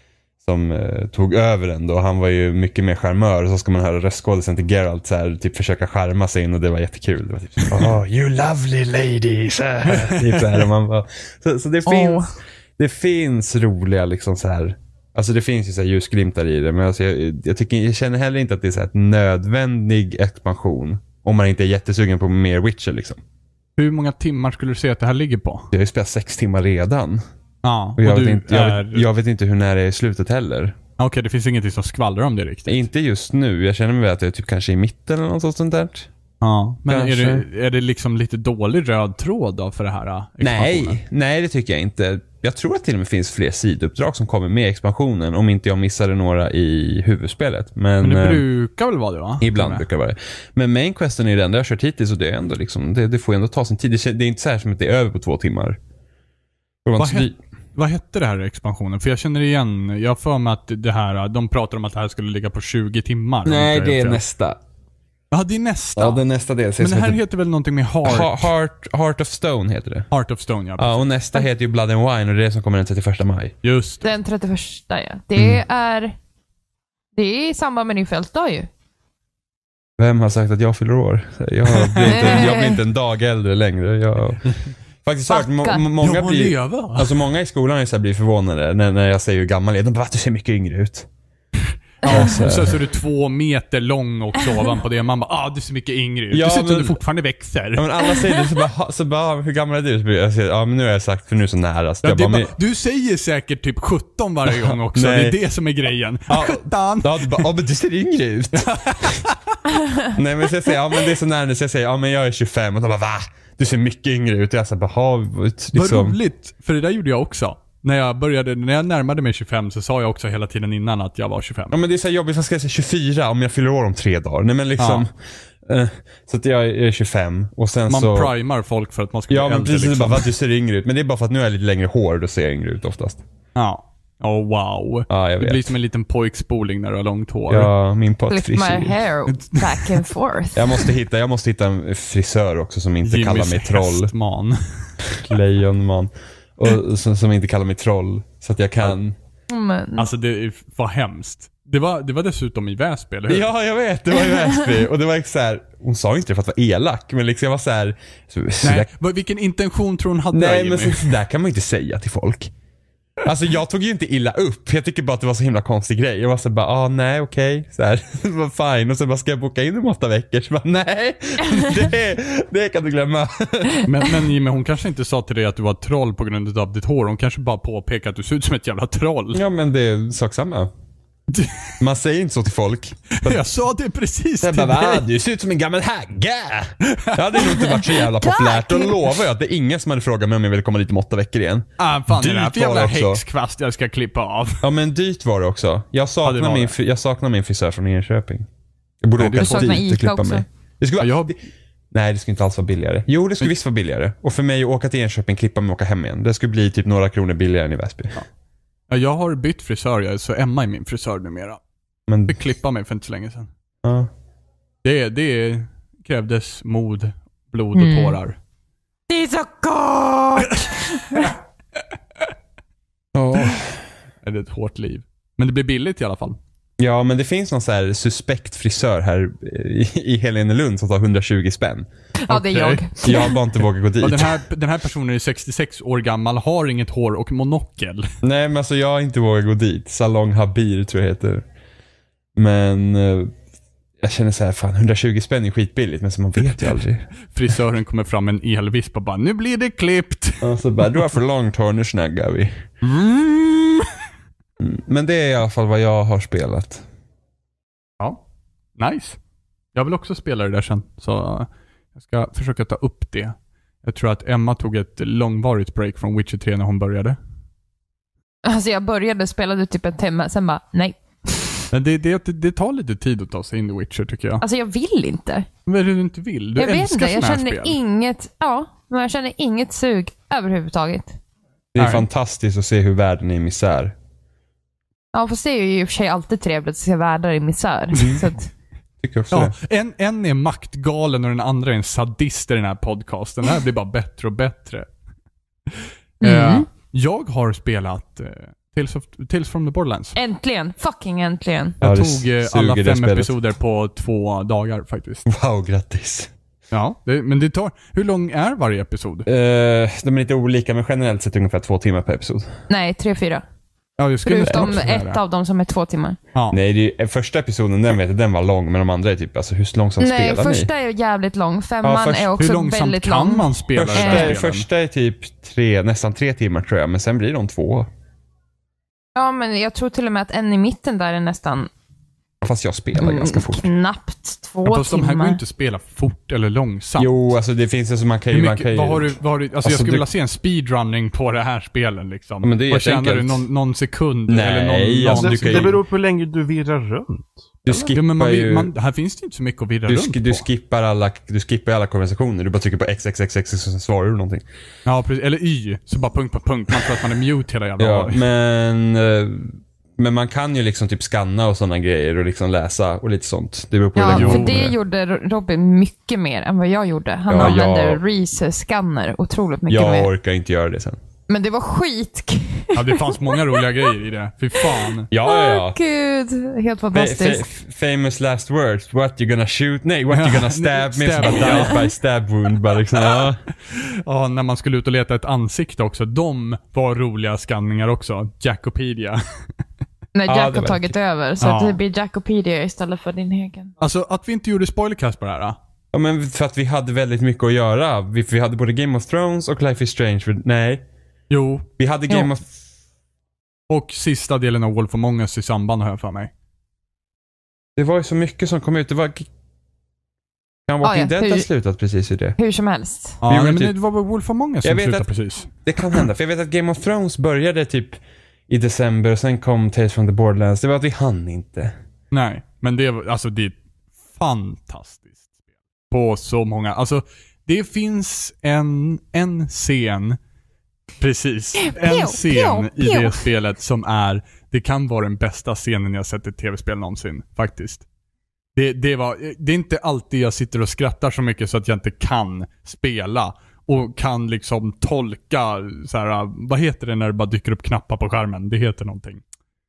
tog över den då. Han var ju mycket mer charmör, och så ska man höra röstskådelsen till Geralt så här, typ försöka charma sig in, och det var jättekul. Det var typ you lovely ladies. Typ så här, och man bara, så det finns roliga liksom så här. Alltså det finns ju så här ljusglimtar i det, men alltså jag känner heller inte att det är så här ett nödvändig expansion om man inte är jättesugen på mer Witcher liksom. Hur många timmar skulle du säga att det här ligger på? Jag har ju spelat 6 timmar redan. Ja, och jag vet inte hur när det är slutet heller. Okej, det finns ingenting som skvallrar om det riktigt. Inte just nu. Jag känner mig väl att jag är typ kanske i mitten eller något sånt där. Ja, men är det liksom lite dålig röd tråd då för det här expansionen? Nej, det tycker jag inte. Jag tror att till och med finns fler sidouppdrag som kommer med expansionen, om inte jag missade några i huvudspelet. Men det brukar väl vara det, va? Ibland brukar det vara det. Men main questen är den där jag har kört hittills, och det är ändå liksom, det får ändå ta sin tid. Det är inte så här som att det är över på 2 timmar. Vad hette det här expansionen? För jag känner igen, jag får med att det här, de pratar om att det här skulle ligga på 20 timmar. Nej, det är nästa. Ja, det är nästa. Ja, det är nästa del. Men det här heter väl någonting med Heart of Stone heter det. Heart of Stone, ja. Ja, och nästa heter ju Blood and Wine, och det är det som kommer den 31 maj. Just den 31, ja. Det är i samband med din födelsedag ju. Vem har sagt att jag fyller år? Jag blir inte en dag äldre längre. Jag faktiskt hört många i skolan blir förvånade när jag säger hur gammal jag är. De bara, du ser mycket yngre ut. Ja, så är du 2 meter lång och ovan på det. Man bara, du ser mycket yngre ut. Du ser ut som du fortfarande växer. Ja, men alla säger det så bara, hur gammal är du? Jag säger, men nu har jag sagt, för nu är så nära. Så du säger säkert typ 17 varje gång också. Det är det som är grejen. 17! Ja, du bara, men du ser yngre ut. Nej, men så jag säger, men det är så nära. Så jag säger, men jag är 25. Och de bara, va? Du ser mycket yngre ut. Och jag säger, vad roligt, för det där gjorde jag också. När jag närmade mig 25 så sa jag också hela tiden innan att jag var 25. Ja, men det är så jobbigt, vad ska jag säga, 24 om jag fyller år om 3 dagar. Nej, men liksom så att jag är 25 och sen man primar folk för att man ska bli äldre. Ja, men precis liksom. Bara för att du ser yngre ut. Men det är bara för att nu är jag lite längre hår och då ser jag yngre ut oftast. Ja. Oh wow. Ja, jag vet. Det blir som en liten pojkspoling när du har långt hår. Ja, min Flip my pottfrisyr. hair back and forth. Jag måste hitta en frisör också som inte kallar mig troll. Hästman. Lejonman. Och som inte kallar mig troll. Så att jag kan... Men... Alltså det var hemskt. Det var dessutom i Väsby, eller hur? Ja, jag vet. Det var i Väsby. Och det var så här, hon sa inte det för att vara elak. Men liksom jag var så här... Nej, vilken intention tror hon hade? Nej, men så där kan man ju inte säga till folk. Alltså jag tog ju inte illa upp. Jag tycker bara att det var så himla konstig grej. Jag var så bara, nej okej. Så här, det var fine. Och så bara, ska jag boka in om 8 veckor? Så bara, nej, det kan du glömma. Men Jimmy, hon kanske inte sa till dig att du var troll på grund av ditt hår. Hon kanske bara påpekade att du ser ut som ett jävla troll. Ja, men det är sak samma. Man säger inte så till folk. Jag sa det precis till dig. Du ser ut som en gammal hagga. Det hade nog inte varit så jävla populärt. Och lovar jag att det är ingen som hade frågat mig om jag ville komma dit om 8 veckor igen. Fan, det är för jävla häxkvast jag ska klippa av. Ja, men dyrt var det också. Jag saknar min frisör från Enköping. Jag borde åka dit och klippa mig. Det skulle vara... Nej, det skulle inte alls vara billigare. Jo, det skulle visst vara billigare. Och för mig att åka till Enköping, klippa mig och åka hem igen. Det skulle bli typ några kronor billigare än i Väsby. Ja, jag har bytt frisör, så Emma är min frisör numera. Men vi klippa mig för inte så länge sedan. Ja. Det krävdes mod, blod och tårar. Det är så gott! Det är ett hårt liv. Men det blir billigt i alla fall. Ja, men det finns någon så här suspekt frisör här i Helenelund som tar 120 spänn. Ja, det är jag. Jag har bara inte vågat gå dit. Och den här personen är 66 år gammal, har inget hår och monokel. Nej, men alltså jag har inte vågat gå dit. Salong Habir tror jag heter. Men jag känner så här, fan 120 spänn är skitbilligt, men så man vet ju aldrig. Frisören kommer fram med en elvisp och bara, nu blir det klippt. Och så bara, du har för långt hår, nu snäggar vi. Men det är i alla fall vad jag har spelat. Ja, nice. Jag vill också spela det där sen, så jag ska försöka ta upp det. Jag tror att Emma tog ett långvarigt break från Witcher 3 när hon började. Alltså jag började spela typ en timme, sen bara, nej. Men det tar lite tid att ta sig in i Witcher, tycker jag. Alltså jag vill inte. Vad är det du inte vill? Du älskar såna här spel. Men jag känner inget sug överhuvudtaget. Det är fantastiskt att se hur världen är i misär. Ja, fast det är ju i och för sig alltid trevligt att se världar i misär. Så att... Tycker också det. En är maktgalen och den andra är en sadist i den här podcasten. Den här blir bara bättre och bättre. Jag har spelat Tales from the Borderlands. Äntligen, fucking äntligen. Jag tog alla 5 episoder på 2 dagar faktiskt. Wow, grattis. Ja, men det tar... Hur lång är varje episod? De är lite olika, men generellt sett ungefär 2 timmar per episod. Nej, 3-4. Ja, förutom ett av dem som är 2 timmar. Ja. Nej, första episoden den var lång, men de andra är typ, alltså hur långsamt spelar ni? Nej, första är jävligt lång. 5:an är också väldigt lång. Hur långsamt kan man spela första är typ nästan 3 timmar tror jag, men sen blir de 2. Ja, men jag tror till och med att en i mitten där är nästan... Fast jag spelar ganska fort. Knappt 2 timmar. Fast de här går inte att spela fort eller långsamt. Jo, alltså det finns ju så man kan ju... Vad har du alltså jag skulle vilja se en speedrunning på det här spelen liksom. Men det är vad tjänar du? Någon sekund? Nej, eller någon det beror på hur länge du virrar runt. Du skippar här finns det inte så mycket att virra runt på. Du skippar alla konversationer. Du bara trycker på x och så svarar du någonting. Ja, precis. Eller y. Så bara punkt på punkt. Man tror att man är mute hela jävla Ja, men man kan ju liksom typ scanna och sådana grejer och liksom läsa och lite sånt. Det beror på för det gjorde Robin mycket mer än vad jag gjorde. Han använde Reese-scanner otroligt mycket mer. Jag orkar inte göra det sen. Men det var skitkul. Ja, det fanns många roliga grejer i det. Fy fan. Ja. Gud, helt fantastiskt. Famous last words. What you gonna shoot? Nej, what you gonna stab me? Så died by stab wound. Bara liksom, ja, när man skulle ut och leta ett ansikte också. De var roliga skanningar också. Jackopedia. När Jack har tagit över. Så att det blir Jackopedia istället för din egen. Alltså, att vi inte gjorde spoilercast på det här då? Ja, men för att vi hade väldigt mycket att göra. Vi hade både Game of Thrones och Life is Strange. Nej. Jo. Vi hade Game of... Och sista delen av Wolf Among Us i samband har jag för mig. Det var ju så mycket som kom ut. Det var... Kan Walking Dead ha slutat precis i det? Hur som helst. Ja, men det var väl Wolf Among Us som slutade precis. Det kan hända. För jag vet att Game of Thrones började typ i december och sen kom Tales from the Borderlands. Det var att vi hann inte. Nej, men det är fantastiskt på så många. Alltså, det finns en scen Precis. En scen i det spelet som det kan vara den bästa scenen jag sett i ett tv-spel någonsin, faktiskt. Det är inte alltid jag sitter och skrattar så mycket så att jag inte kan spela och kan liksom tolka så här, vad heter det när det bara dyker upp knappar på skärmen? Det heter någonting.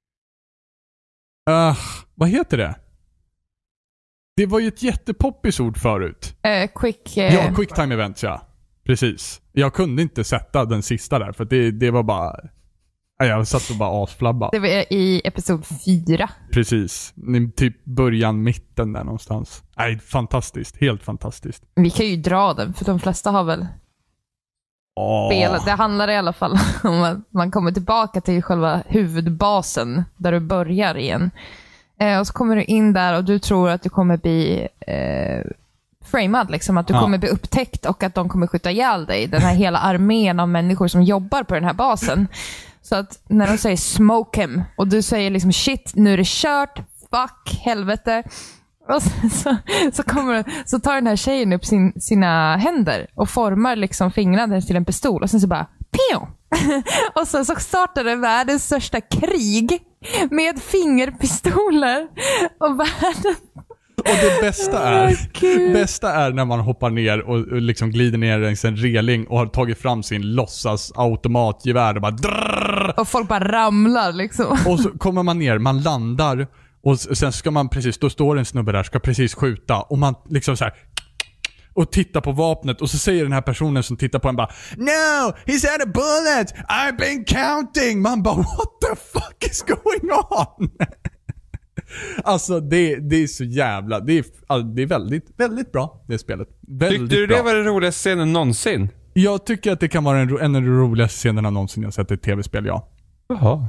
Vad heter det? Det var ju ett jättepoppis ord förut. Quick time events, ja. Precis. Jag kunde inte sätta den sista där för det var bara... Jag satt och bara asflabba. Det var i episod 4. Precis. Typ början, mitten där någonstans. Nej, fantastiskt. Helt fantastiskt. Vi kan ju dra den, för de flesta har väl spelet. Det handlar i alla fall om att man kommer tillbaka till själva huvudbasen där du börjar igen. Och så kommer du in där och du tror att du kommer bli framad, liksom, att du kommer bli upptäckt och att de kommer skjuta ihjäl dig. Den här hela armén av människor som jobbar på den här basen. Så att när de säger smoke him och du säger liksom shit, nu är det kört, fuck, helvete. Och så tar den här tjejen upp sina händer och formar liksom fingrarna till en pistol och sen så bara pio. Och så startar det världens största krig med fingerpistoler och världen. Och det bästa är när man hoppar ner och liksom glider ner längs en reling och har tagit fram sin låtsas automatgevär och bara drrrr. Och folk bara ramlar liksom. Och så kommer man ner, man landar och sen ska man precis, då står en snubbe där, ska precis skjuta och man liksom så här och tittar på vapnet och så säger den här personen som tittar på en bara no, he's out of bullets, I've been counting. Man bara what the fuck is going on? Alltså det är så jävla det är väldigt, väldigt bra det spelet. Väldigt Tyckte du det var den roligaste scenen någonsin? Jag tycker att det kan vara en av de roligaste scenerna någonsin jag sett i ett tv-spel, ja. Jaha.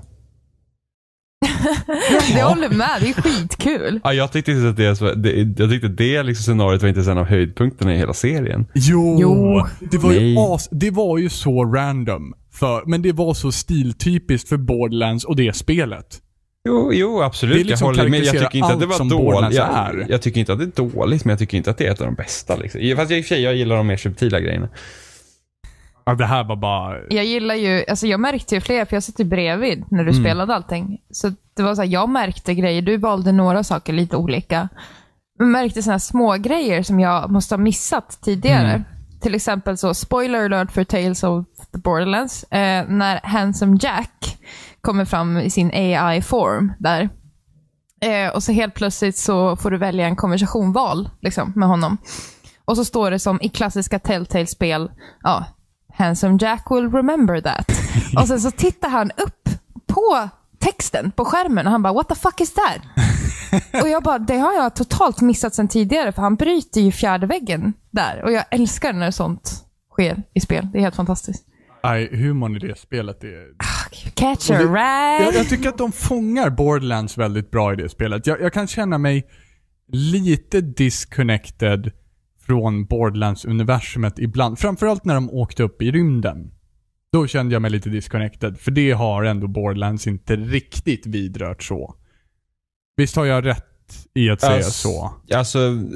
Jag håller med, det är skitkul. Ja, jag tyckte inte att det liksom scenariot var inte en av höjdpunkterna i hela serien. Jo. Det var ju så random men det var så stiltypiskt för Borderlands och det spelet. Jo, absolut. Det liksom jag håller med. Jag tycker inte att det var dåligt. Jag tycker inte att det är dåligt, men jag tycker inte att det är ett av de bästa liksom. Fast jag gillar de mer subtila grejerna. Ja, det här var bara... Jag gillar ju, alltså jag märkte ju fler, för jag sitter bredvid när du spelade allting. Så det var så här, jag märkte grejer, du valde några saker lite olika. Jag märkte såna här små grejer som jag måste ha missat tidigare. Till exempel så, spoiler alert för Tales of the Borderlands. När Handsome Jack kommer fram i sin AI-form där. Och så helt plötsligt så får du välja en konversationval liksom, med honom. Och så står det som i klassiska Telltale-spel, ja, Handsome Jack will remember that. Och sen så tittar han upp på texten på skärmen och han bara, what the fuck is that? Och jag bara, det har jag totalt missat sen tidigare, för han bryter ju fjärde väggen där. Och jag älskar när sånt sker i spel. Det är helt fantastiskt. Nej, humorn i det spelet är... Catcher, right? Jag tycker att de fångar Borderlands väldigt bra i det spelet. Jag kan känna mig lite disconnected från Borderlands-universumet ibland. Framförallt när de åkte upp i rymden. Då kände jag mig lite disconnected. För det har ändå Borderlands inte riktigt vidrört så. Visst har jag rätt i att säga så? Alltså,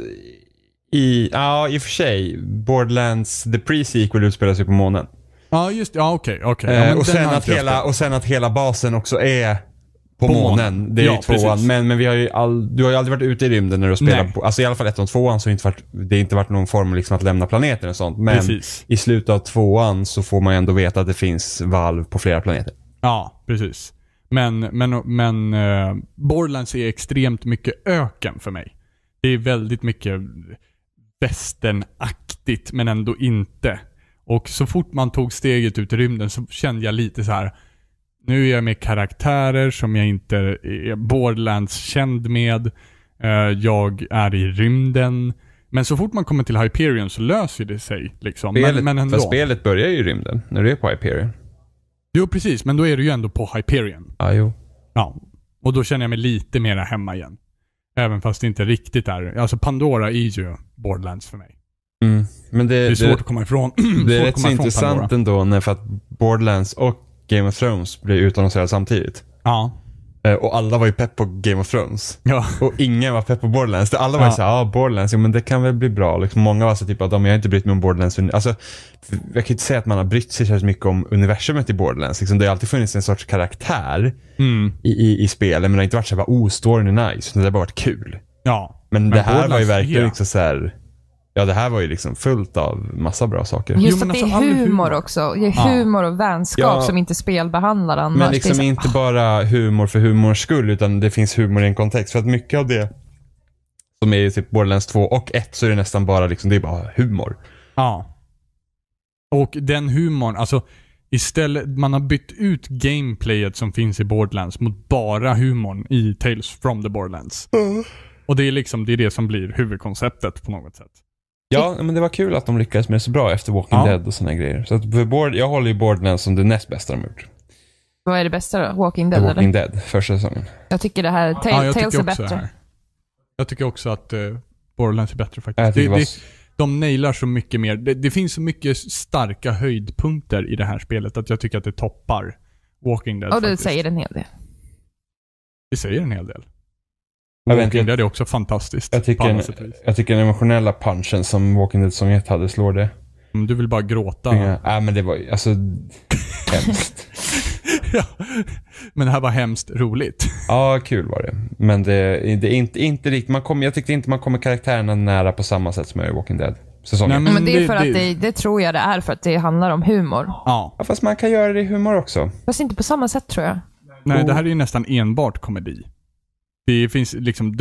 i och för sig. Borderlands, the pre-sequel utspelar sig på månen. Ja, just det. Ja, okej. Ja, och sen att hela basen också är på månen. Det är ju tvåan. Men du har ju aldrig varit ute i rymden när du spelar på, alltså i alla fall 1 och 2an så det har inte varit någon form liksom att lämna planeten och sånt. Men i slutet av 2an så får man ändå veta att det finns valv på flera planeter. Ja, precis. Men Borderlands är extremt mycket öken för mig. Det är väldigt mycket västernaktigt men ändå inte. Och så fort man tog steget ut i rymden så kände jag lite så här: nu är jag med karaktärer som jag inte är Borderlands känd med. Jag är i rymden. Men så fort man kommer till Hyperion så löser det sig. Liksom. Men ändå. Fast spelet börjar ju i rymden när du är på Hyperion. Jo, precis. Men då är du ju ändå på Hyperion. Ja, jo. Ja. Och då känner jag mig lite mer hemma igen. Även fast det inte riktigt är. Alltså Pandora är ju Borderlands för mig. Men det är svårt att komma ifrån. Det är rätt så intressant ändå för att Borderlands och Game of Thrones blir utannonserade samtidigt. Ja. Och alla var ju pepp på Game of Thrones. Ja. Och ingen var pepp på Borderlands. Alla var ju såhär, Borderlands, men det kan väl bli bra. Liksom, många var så typ att jag har inte brytt mig om Borderlands. Alltså, jag kan inte säga att man har brytt sig så mycket om universumet i Borderlands. Liksom, det har alltid funnits en sorts karaktär i spelen, men det har inte varit så här, storyn är nice. Det har bara varit kul. Ja. Men det här var ju verkligen liksom så här. Ja, det här var ju liksom fullt av massa bra saker. Just att det är humor också. Det är humor och vänskap som inte spelbehandlar annars. Men liksom inte bara humor för humors skull, utan det finns humor i en kontext. För att mycket av det som är typ Borderlands 2 och 1 så är det nästan bara liksom, det är bara humor. Ja. Och den humorn, alltså istället, man har bytt ut gameplayet som finns i Borderlands mot bara humorn i Tales from the Borderlands. Och det är liksom, det är det som blir huvudkonceptet på något sätt. Ja, men det var kul att de lyckades med det så bra efter Walking Dead och såna grejer. Så att jag håller ju Borderlands som det näst bästa de har gjort. Vad är det bästa då? Walking Dead Walking eller? Dead, första säsongen. Jag tycker det här Tales är bättre. Jag tycker också att Borderlands är bättre faktiskt. De nailar så mycket mer. Det finns så mycket starka höjdpunkter i det här spelet att jag tycker att det toppar Walking Dead. Och det säger en hel del. Det säger en hel del. Walking Dead är också fantastiskt. Jag tycker den emotionella punchen som Walking Dead som 1 hade slår det. Du vill bara gråta. Ja, men det var alltså hemskt. Ja, men det här var hemskt roligt. Ja, kul var det. Men det är inte riktigt. Jag tyckte inte man kommer karaktärerna nära på samma sätt som i Walking Dead. Nej, men det är för att det tror jag det är för att det handlar om humor. Ja, fast man kan göra det i humor också. Fast inte på samma sätt tror jag. Nej, det här är ju nästan enbart komedi. Det finns liksom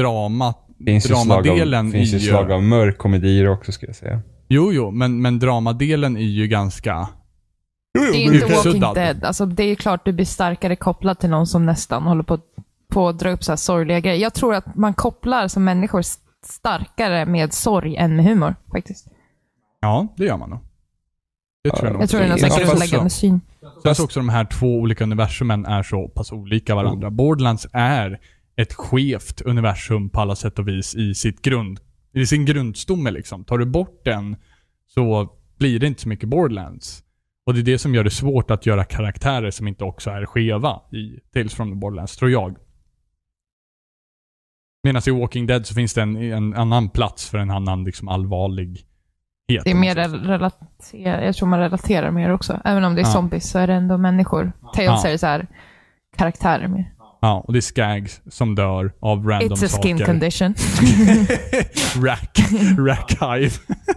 dramadelen finns ju slag av mörk komedier också, ska jag säga. Jo, men dramadelen är ju ganska... Det är inte Walking Dead. Alltså, det är klart du blir starkare kopplad till någon som nästan håller på att dra upp så här sorgliga grejer. Jag tror att man kopplar som människor starkare med sorg än med humor, faktiskt. Ja, det gör man nog. Det tror jag nog. Jag tror det är någon slags grundläggande syn. Fast också de här två olika universumen är så pass olika varandra. Borderlands är ett skevt universum på alla sätt och vis i sin grundstomme liksom. Tar du bort den så blir det inte så mycket Borderlands. Och det är det som gör det svårt att göra karaktärer som inte också är skeva i Tales from the Borderlands, tror jag. Medan i Walking Dead så finns det en annan plats för en annan liksom allvarlighet. Det är mer jag tror man relaterar mer också. Även om det är zombies så är det ändå människor. Tales är så här karaktärer mer. Ja, och det är skags som dör av random saker. It's a skin condition. Rack hive.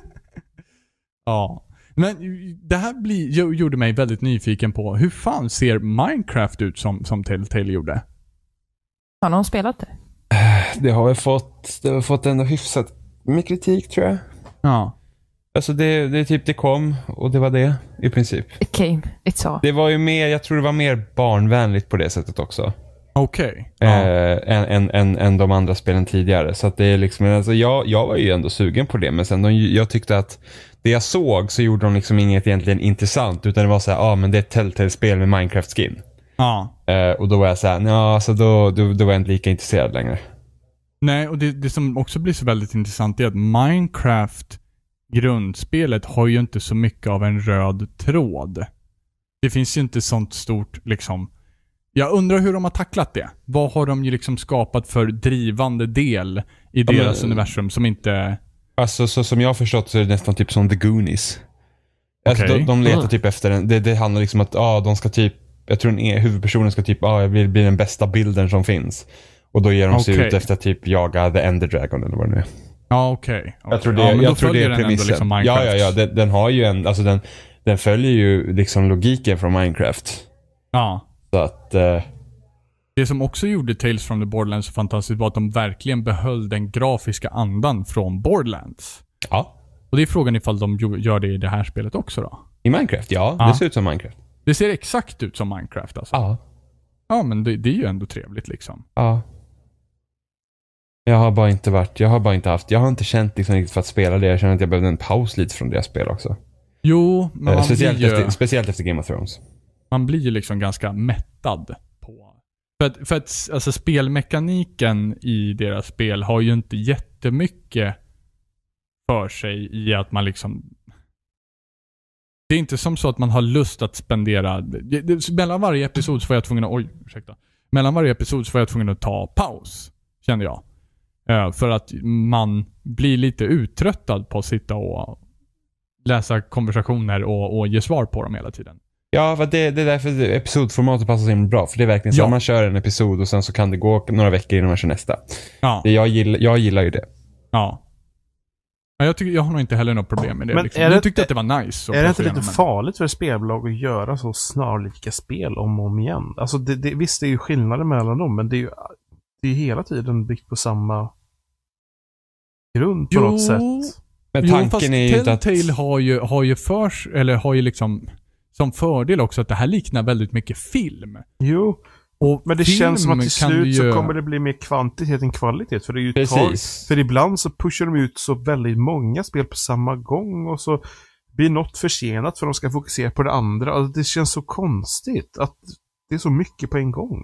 Ja. Men det här gjorde mig väldigt nyfiken på hur fan ser Minecraft ut som Telltale gjorde? Har någon spelat det? Det har fått ändå hyfsat med kritik, tror jag. Ja. Alltså det typ det kom och det var det i princip. It came, it saw. Det var ju mer, jag tror det var mer barnvänligt på det sättet också. Okej. Än de andra spelen tidigare. Så att det är liksom, alltså jag var ju ändå sugen på det, men sen jag tyckte att det jag såg så gjorde de liksom inget egentligen intressant, utan det var så här, men det är ett Telltale-spel med Minecraft-skin. Ja. Och då var jag så här, alltså då var jag inte lika intresserad längre. Nej, och det som också blir så väldigt intressant är att Minecraft grundspelet har ju inte så mycket av en röd tråd. Det finns ju inte sånt stort liksom. Jag undrar hur de har tacklat det. Vad har de ju liksom skapat för drivande del i deras universum som inte... Alltså så som jag har förstått så är det nästan typ som The Goonies. Alltså de letar typ efter en... Det handlar liksom att de ska typ... Jag tror huvudpersonen ska typ... jag vill bli den bästa bilden som finns. Och då ger de sig ut efter att typ jaga The Ender Dragon eller vad det nu är. Ja, okej. Jag tror det är premissen. Liksom ja, den har ju en... Alltså den följer ju liksom logiken från Minecraft. Ja. Så att... Det som också gjorde Tales from the Borderlands så fantastiskt var att de verkligen behöll den grafiska andan från Borderlands. Ja. Och det är frågan ifall de gör det i det här spelet också då. I Minecraft, ja. Det ser ut som Minecraft. Det ser exakt ut som Minecraft alltså. Ja. Ja, men det är ju ändå trevligt liksom. Ja. Jag har inte känt liksom riktigt för att spela det. Jag känner att jag behövde en paus lite från det spel också. Jo, men speciellt efter Game of Thrones. Man blir ju liksom ganska mättad på... För att alltså, spelmekaniken i deras spel har ju inte jättemycket för sig i att man liksom... Det är inte som så att man har lust att spendera... Mellan varje episod så var jag tvungen att... mellan varje episod så var jag tvungen att ta paus, kände jag. För att man blir lite uttröttad på att sitta och läsa konversationer och ge svar på dem hela tiden. Ja, för det är därför episodformatet passar så himla bra. För det är verkligen så att man kör en episod och sen så kan det gå några veckor innan man kör nästa. Ja. Jag gillar ju det. Ja. Jag har nog inte heller något problem med det. Men liksom. Jag tyckte att det var nice. Är det inte lite farligt för ett spelbolag att göra så snarlika spel om och om igen? Alltså visst, det är ju skillnader mellan dem, men det är ju hela tiden byggt på samma grund på något sätt. Men tanken är ju Telltale har ju liksom som fördel också att det här liknar väldigt mycket film. Jo. Och men det känns som att till slut så kommer det bli mer kvantitet än kvalitet. För det är ju för ibland så pushar de ut så väldigt många spel på samma gång och så blir något försenat för att de ska fokusera på det andra. Alltså det känns så konstigt att det är så mycket på en gång.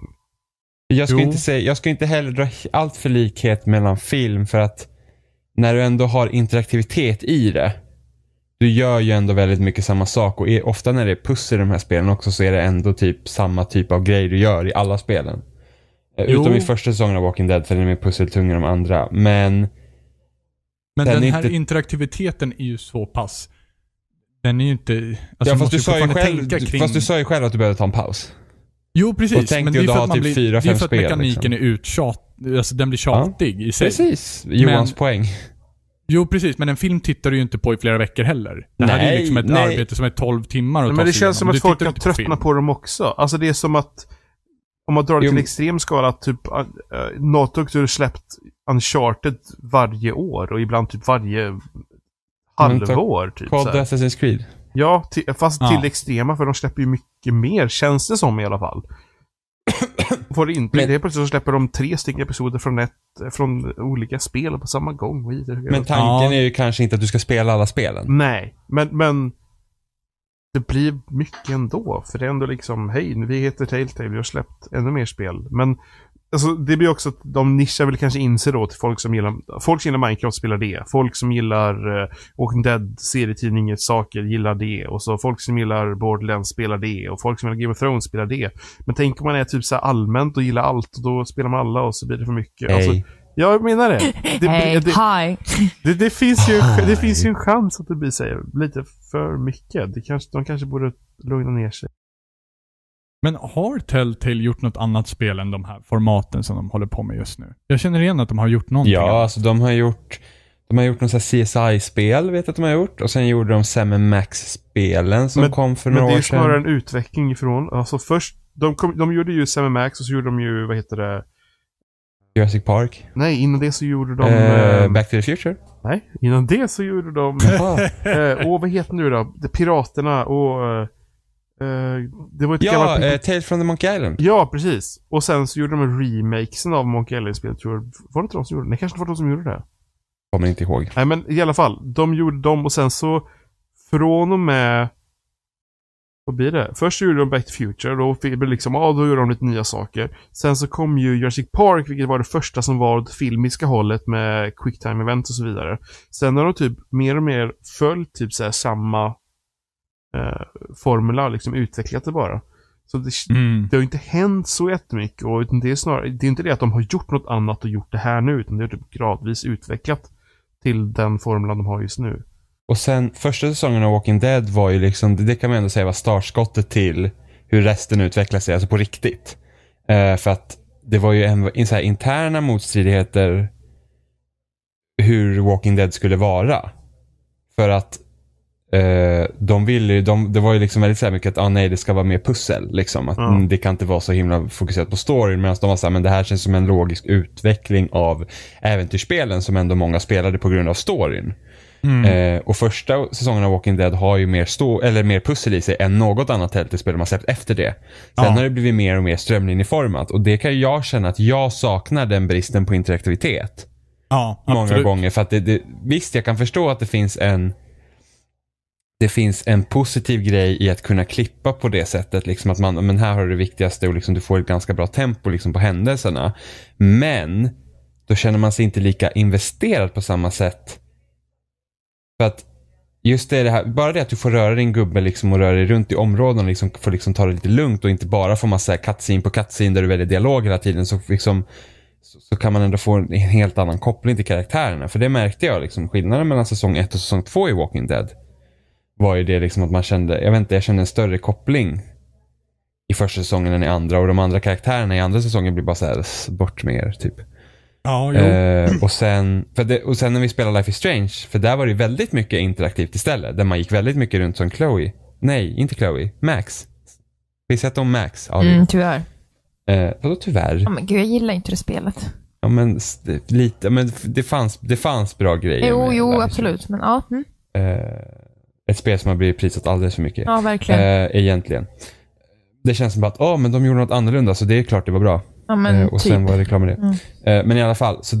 Jag ska inte heller dra allt för likhet mellan film, för att när du ändå har interaktivitet i det, du gör ju ändå väldigt mycket samma sak, och ofta när det är pussel i de här spelen också så är det ändå typ samma typ av grej du gör i alla spelen. Utom i första säsongen av Walking Dead, för den är mer pusseltung än de andra. Men den här interaktiviteten är ju så pass, den är ju inte, alltså fast du sa ju själv att du behövde ta en paus. Jo, precis. Men det är för att man blir, det är för att mekaniken liksom är alltså den blir tjatig i sig. Precis, Johans poäng. Jo, precis. Men en film tittar du ju inte på i flera veckor heller. Det här är liksom ett arbete som är 12 timmar. Men det känns som att folk kan tröttna på dem också. Alltså det är som att om man drar det till extrem skala, typ Naughty har släppt Uncharted varje år och ibland typ varje halvår. Typ, Called Assassin's Creed. Ja, fast till extrema, för de släpper ju mycket mer, känns det som i alla fall. Får inte, det plötsligt så släpper de 3 episoder från olika spel på samma gång. Men tanken är ju kanske inte att du ska spela alla spelen. Nej, men det blir mycket ändå. För det är ändå liksom, hej, vi heter Telltale, vi har släppt ännu mer spel. Men alltså, det blir också att de nischar väl kanske in sig då till folk som gillar Minecraft spelar det. Folk som gillar Walking Dead serietidningens saker gillar det. Och så folk som gillar Borderlands spelar det. Och folk som gillar Game of Thrones spelar det. Men tänk om man är typ så här allmänt och gillar allt, och då spelar man alla och så blir det för mycket. Hey. Alltså, jag menar det. Det finns ju en chans att det blir så här, lite för mycket. De kanske borde lugna ner sig. Men har Telltale gjort något annat spel än de här formaten som de håller på med just nu? Jag känner igen att de har gjort någonting. Ja, alltså de har gjort någon sån här CSI-spel, vet att de har gjort. Och sen gjorde de Sam & Max-spelen som kom för några år sedan. Men det är snarare en utveckling ifrån. Alltså först, de gjorde ju Sam & Max, och så gjorde de ju, vad heter det? Jurassic Park. Nej, innan det så gjorde de... Back to the Future. Nej, innan det så gjorde de... vad heter nu då? Piraterna och... det var ett gammalt... Tales from the Monkey Island. Ja, precis. Och sen så gjorde de remakesen av Monkey Island-spelet, tror jag. Var det inte de som gjorde det? Nej, kanske var de som gjorde det. Kommer inte ihåg. Nej, men i alla fall. De gjorde dem, och sen så från och med... Vad blir det? Först gjorde de Back to the Future, då fick det liksom, då gjorde de lite nya saker. Sen så kom ju Jurassic Park, vilket var det första som var det filmiska hållet med quicktime event och så vidare. Sen har de typ mer och mer följt typ så här samma formula, liksom utvecklat det bara. Så det har inte hänt så jättemycket, och utan det är snarare, det är inte det att de har gjort något annat och gjort det här nu, utan det är typ gradvis utvecklat till den formulan de har just nu. Och sen första säsongen av Walking Dead var ju liksom, det kan man ändå säga var startskottet till hur resten utvecklar sig, alltså på riktigt. För att det var ju en så här interna motstridigheter hur Walking Dead skulle vara. För att det var ju liksom väldigt så här mycket att nej, det ska vara mer pussel liksom, att det kan inte vara så himla fokuserat på storyn, medan de var så här, men det här känns som en logisk utveckling av äventyrsspelen som ändå många spelade på grund av storyn. Och första säsongen av Walking Dead har ju mer pussel i sig än något annat Telltale-spel de har släppt efter det. Sen har det blivit mer och mer strömlinjeformat, och det kan jag känna att jag saknar, den bristen på interaktivitet. Många gånger, för att visst, jag kan förstå att det finns en positiv grej i att kunna klippa på det sättet, liksom att men här har du det viktigaste, och liksom du får ett ganska bra tempo liksom på händelserna, men då känner man sig inte lika investerad på samma sätt. För att Just det här, bara det att du får röra din gubbe liksom och röra dig runt i områden liksom, får liksom ta det lite lugnt och inte bara få massa cutscene på cutscene där du väljer dialog hela tiden, så liksom så kan man ändå få en helt annan koppling till karaktärerna. För det märkte jag liksom, skillnaden mellan säsong 1 och säsong 2 i Walking Dead var ju det liksom att man kände, jag kände en större koppling i första säsongen än i andra, och de andra karaktärerna i andra säsongen blir bara så här, bort med er typ. Ja, jo. Och sen när vi spelade Life is Strange, för där var det väldigt mycket interaktivt istället, där man gick väldigt mycket runt som Chloe. Nej, inte Chloe, Max. Vi sett om Max. Ja, tyvärr. Vadå tyvärr? Ja, men gud, jag gillar inte det spelet. Ja, men lite, men det fanns bra grejer. Jo, absolut, men ja. Ett spel som har blivit prisat alldeles för mycket. Ja, verkligen. Egentligen. Det känns som att, men de gjorde något annorlunda, så det är klart det var bra. Ja, men och sen var det klar med det. Men i alla fall, så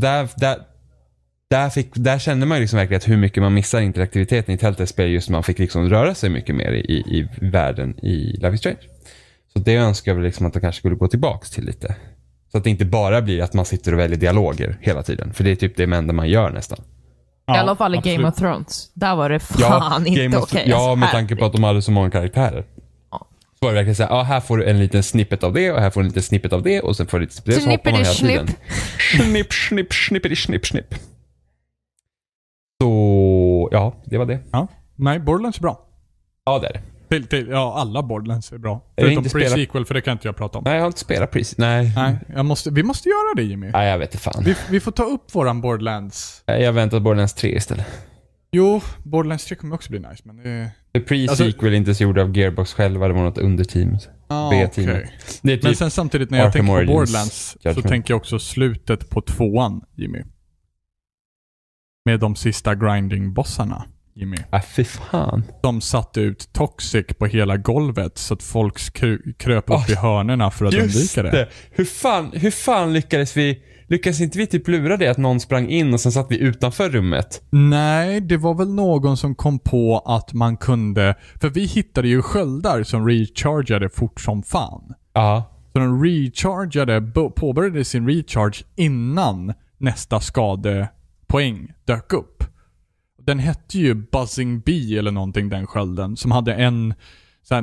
där kände man ju liksom verkligen att hur mycket man missar interaktiviteten i Telltale-spel, just man fick liksom röra sig mycket mer i världen i Life is Strange. Så det önskar jag väl liksom att de kanske skulle gå tillbaks till lite. Så att det inte bara blir att man sitter och väljer dialoger hela tiden. För det är typ det enda man gör nästan. I alla fall i Game of Thrones. Där var det fan inte okej. Ja, med tanke på att de hade så många karaktärer. Så var det verkligen såhär, här får du en liten snippet av det, och här får du en liten snippet av det, och sen får du lite det, så hoppar man hela tiden. Snipp, snipp, snippity, snipp, snipp. Så, ja, det var det. Ja. Nej, Borderlands är bra. Ja, det är det. Ja, alla Borderlands är bra. Förutom pre-sequel, för det kan inte jag prata om. Nej, jag har inte spelat pre-sequel. Nej, vi måste göra det, Jimmy. Nej, jag vet inte fan. Vi får ta upp våran Borderlands. Jag väntar Borderlands 3 istället. Jo, Borderlands 3 kommer också bli nice, men det... Pre-sequel är inte så gjord av Gearbox själva, det var något underteam. B-teamet. Okay. Typ men sen samtidigt när jag Arkham tänker på Origins Borderlands Judgment, så tänker jag också slutet på 2:an, Jimmy. Med de sista grinding-bossarna, Jimmy. Fy fan. De satte ut toxic på hela golvet så att folk kröp upp i hörnerna för att undvika det. Hur fan lyckades inte vi typ lura det att någon sprang in och sen satt vi utanför rummet? Nej, det var väl någon som kom på att man kunde, för vi hittade ju sköldar som rechargeade fort som fan. Ja. Så de påbörjade sin recharge innan nästa skadepoäng dök upp. Den hette ju Buzzing Bee eller någonting, den skölden, som hade en så här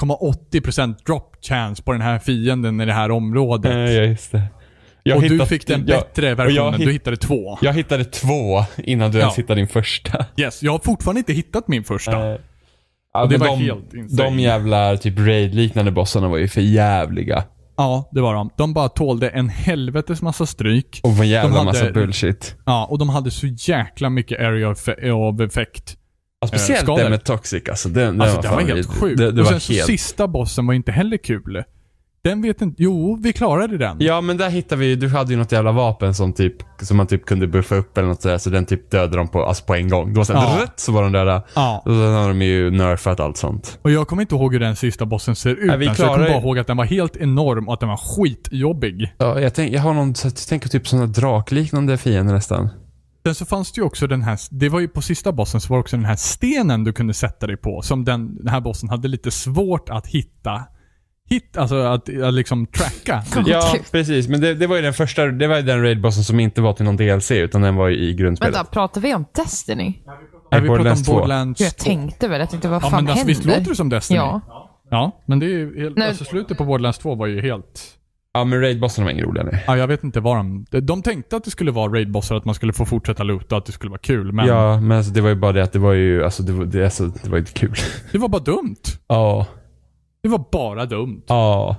0,80% drop chance på den här fienden i det här området. Ja, just det. Du fick den bättre versionen, du hittade 2. Jag hittade 2 innan du ens hittade din första. Yes, jag har fortfarande inte hittat min första. Och det var helt insane. De jävla typ raid-liknande bossarna var ju för jävliga. Ja, det var de. De bara tålde en helvetes massa stryk. Och en jävla massa bullshit. Ja, och de hade så jäkla mycket area of effect. Speciellt det med Toxic, alltså. Det var helt sjukt. Och sen så sista bossen var inte heller kul. Den vet inte... Jo, vi klarade den. Ja, men där hittade vi... Du hade ju något jävla vapen som man typ kunde buffa upp eller något sådär. Så den typ dödade dem på en gång. Det var så var de där... Ja. Och sen har de ju nerfat allt sånt. Och jag kommer inte ihåg hur den sista bossen ser ut. Jag kommer bara ihåg att den var helt enorm och att den var skitjobbig. Ja, jag har någon... Jag tänker typ sådana drakliknande fiender nästan. Sen så fanns det ju också den här... Det var ju på sista bossen så var också den här stenen du kunde sätta dig på. Som den här bossen hade lite svårt att hitta. Alltså att liksom tracka. Ja, precis. Men det var ju den första... Det var ju den raidbossen som inte var till någon DLC, utan den var ju i grundspelet. Vänta, pratar vi om Destiny? Ja, vi pratar om Borderlands 2. Jag tänkte väl, jag tänkte vad fan men händer? Visst låter det som Destiny? Ja, men det är ju helt... Nej. Alltså slutet på Borderlands 2 var ju helt... Ja, men raidbossen var ingen roliga nu. Ja, jag vet inte vad de tänkte att det skulle vara raidbossar, att man skulle få fortsätta loota, att det skulle vara kul, men... Ja, men alltså, det var ju bara det att det var ju... Alltså, det var inte kul. Det var bara dumt. Ja. Det var bara dumt. Ja.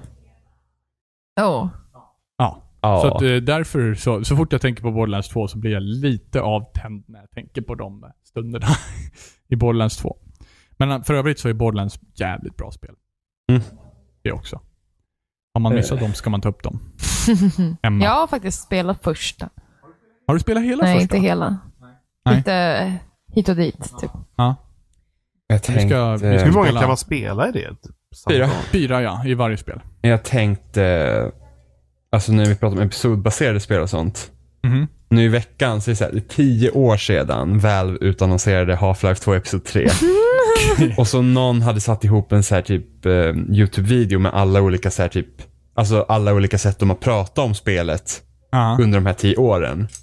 Ja. Så att därför, så fort jag tänker på Borderlands 2 så blir jag lite avtänd när jag tänker på de stunderna i Borderlands 2. Men för övrigt så är Borderlands jävligt bra spel. Det också. Om man missar dem ska man ta upp dem. Emma. Jag har faktiskt spelat första. Har du spelat hela Nej, första? inte hela. Nej. Lite hit och dit, typ. Ja. Jag tänkte... Hur många kan man spela i det? 4, ja, i varje spel. Jag tänkte... Alltså när vi pratar om episodbaserade spel och sånt. Mm-hmm. Nu i veckan så är det så här, 10 år sedan Valve utannonserade Half-Life 2 Episod 3. Och så någon hade satt ihop en så här typ YouTube-video med alla olika så här typ... Alltså alla olika sätt de har pratat om spelet under de här 10 åren.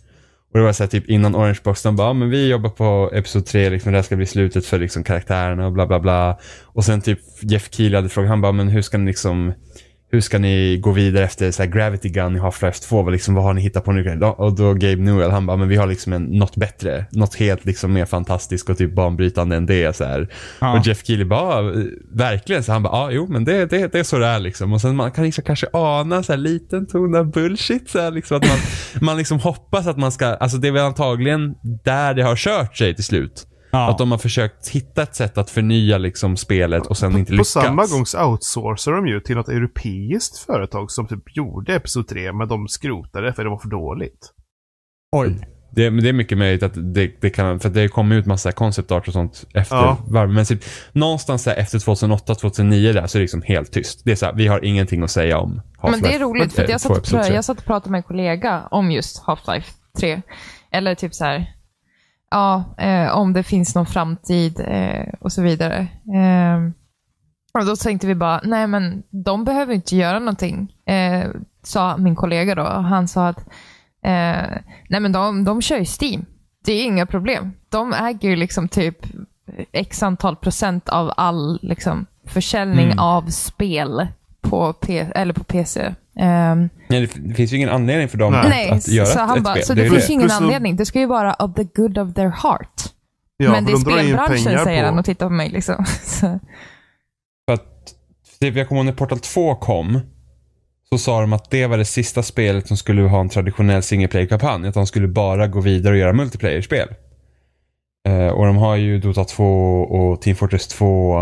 Och det var så här, typ innan Orange Box, de bara, men vi jobbar på episod 3, liksom, det här ska bli slutet för liksom karaktärerna och bla bla bla. Och sen typ Jeff Keighley hade frågat, han bara, men hur ska ni gå vidare efter så här Gravity Gun i Half-Life 2? Vad har ni hittat på nu? Och då Gabe Newell, han bara, men vi har liksom något bättre. Något helt liksom mer fantastiskt och typ banbrytande än det. Så här. Ja. Och Jeff Keighley bara, verkligen. Så han bara, jo men det är så det är liksom. Och sen man kan liksom kanske ana så här liten ton av bullshit. Så här, liksom, att man liksom hoppas att man ska, alltså det är väl antagligen där det har kört sig till slut. Ja. Att de har försökt hitta ett sätt att förnya liksom spelet och sen inte lyckas. På samma gång outsourcar de ju till något europeiskt företag som typ gjorde episod 3, men de skrotade för det var för dåligt. Oj. Det är mycket möjligt att det kan, för det kommer ut massa concept art och sånt efter varv. Men typ, någonstans där efter 2008-2009 där så är det liksom helt tyst. Det är så här, vi har ingenting att säga om Half-Life. Men det är roligt för att jag satt och pratade med en kollega om just Half-Life 3. Eller typ så här. Ja, om det finns någon framtid och så vidare. Och då tänkte vi bara, nej men de behöver inte göra någonting, sa min kollega då. Och han sa att nej men de kör ju Steam. Det är inga problem. De äger ju liksom typ x antal procent av all liksom försäljning av spel på PC. Nej, det finns ju ingen anledning för dem att göra så han bara, så det finns ingen anledning. Det ska ju vara of the good of their heart. Ja, men det är spelbranschen, säger han och tittar på mig liksom. För att typ, jag kommer ihåg när Portal 2 kom, så sa de att det var det sista spelet som skulle ha en traditionell singleplayer-kampanj. Att de skulle bara gå vidare och göra multiplayer-spel. Och de har ju Dota 2 och Team Fortress 2.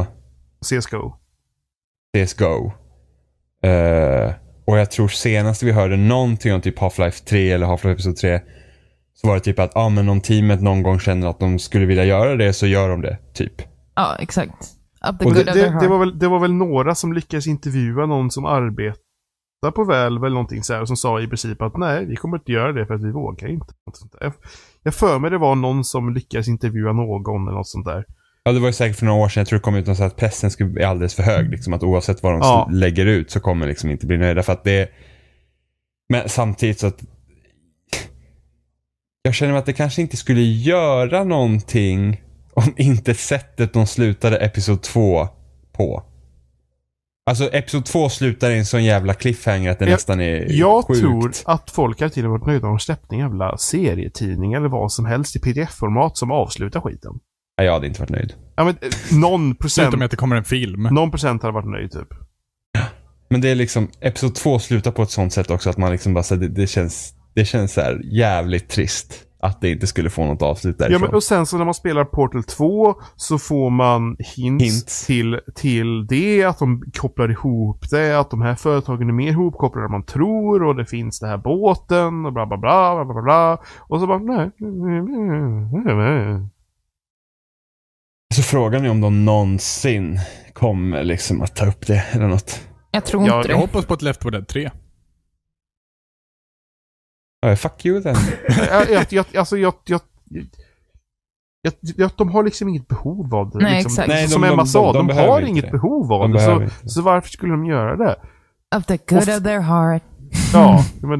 CSGO. Och jag tror senast vi hörde någonting om typ Half-Life 3 eller Half-Life Episod 3, så var det typ att men om teamet någon gång känner att de skulle vilja göra det, så gör de det, typ. Ja, exakt. Det var väl några som lyckades intervjua någon som arbetar på Valve eller någonting så här, som sa i princip att nej, vi kommer inte göra det för att vi vågar inte. Jag för mig det var någon som lyckades intervjua någon eller något sånt där. Ja, det var ju säkert för några år sedan. Jag tror det kom ut något så att pressen skulle bli alldeles för hög. Liksom, att oavsett vad de lägger ut så kommer liksom inte bli nöjda. För att det... Men samtidigt så att... Jag känner att det kanske inte skulle göra någonting om inte sättet de slutade episod 2 på. Alltså episod 2 slutar i en sån jävla cliffhanger att det nästan är jag sjukt. Tror att folk har till och med varit nöjda om de släppte en jävla serietidning eller vad som helst i pdf-format som avslutar skiten. Jag hade inte varit nöjd. Ja, men någon procent... Slutar med att det kommer en film. Någon procent hade varit nöjd, typ. Men det är liksom... Episod 2 slutar på ett sånt sätt också att man liksom bara... Det känns så här jävligt trist att det inte skulle få något avslut därifrån. Ja, men och sen så när man spelar Portal 2 så får man hints. Till det, att de kopplar ihop det, att de här företagen är mer ihopkopplade än man tror, och det finns det här båten och bla bla bla bla bla bla. Och så bara, nej. Så frågan är om de någonsin kommer liksom att ta upp det eller något. Jag tror inte det. Jag hoppas på ett Left 4 Dead 3. Fuck you then. De har liksom inget behov av det. Nej, liksom. exakt. Nej, som Emma sa, de har inget behov av det. Så varför skulle de göra det? Of the good of their heart. Ja, men...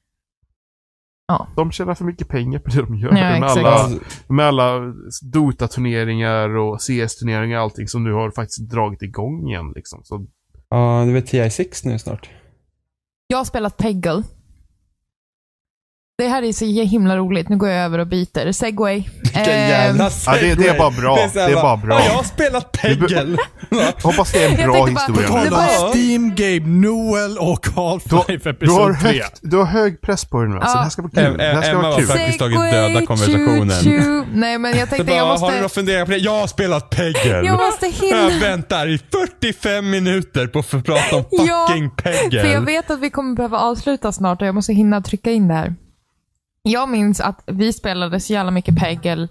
De tjänar för mycket pengar på det de gör. Med alla Dota-turneringar och CS-turneringar och allting som nu har faktiskt dragit igång igen. Liksom. Så... Ja, det är TI6 nu snart. Jag har spelat Peggle. Det här är så himla roligt. Nu går jag över och byter. Segway. Jävla segway. Ja, det är bara bra. Det är bara bra. Ja, jag har spelat Peggle. Hoppas det är en bra historia. Steam, Gabe Newell och Half-Life Episod 3. Du har hög press på dig nu. Alltså, det här ska vara kul. Emma har faktiskt tagit döda konversationen. Nej, men jag tänkte jag måste... Har du några funderingar på det? Jag har spelat Peggle. Jag måste hinna. Jag väntar i 45 minuter på att få prata om fucking Peggle. För jag vet att vi kommer behöva avsluta snart och jag måste hinna trycka in det här. Jag minns att vi spelade så jävla mycket Peggle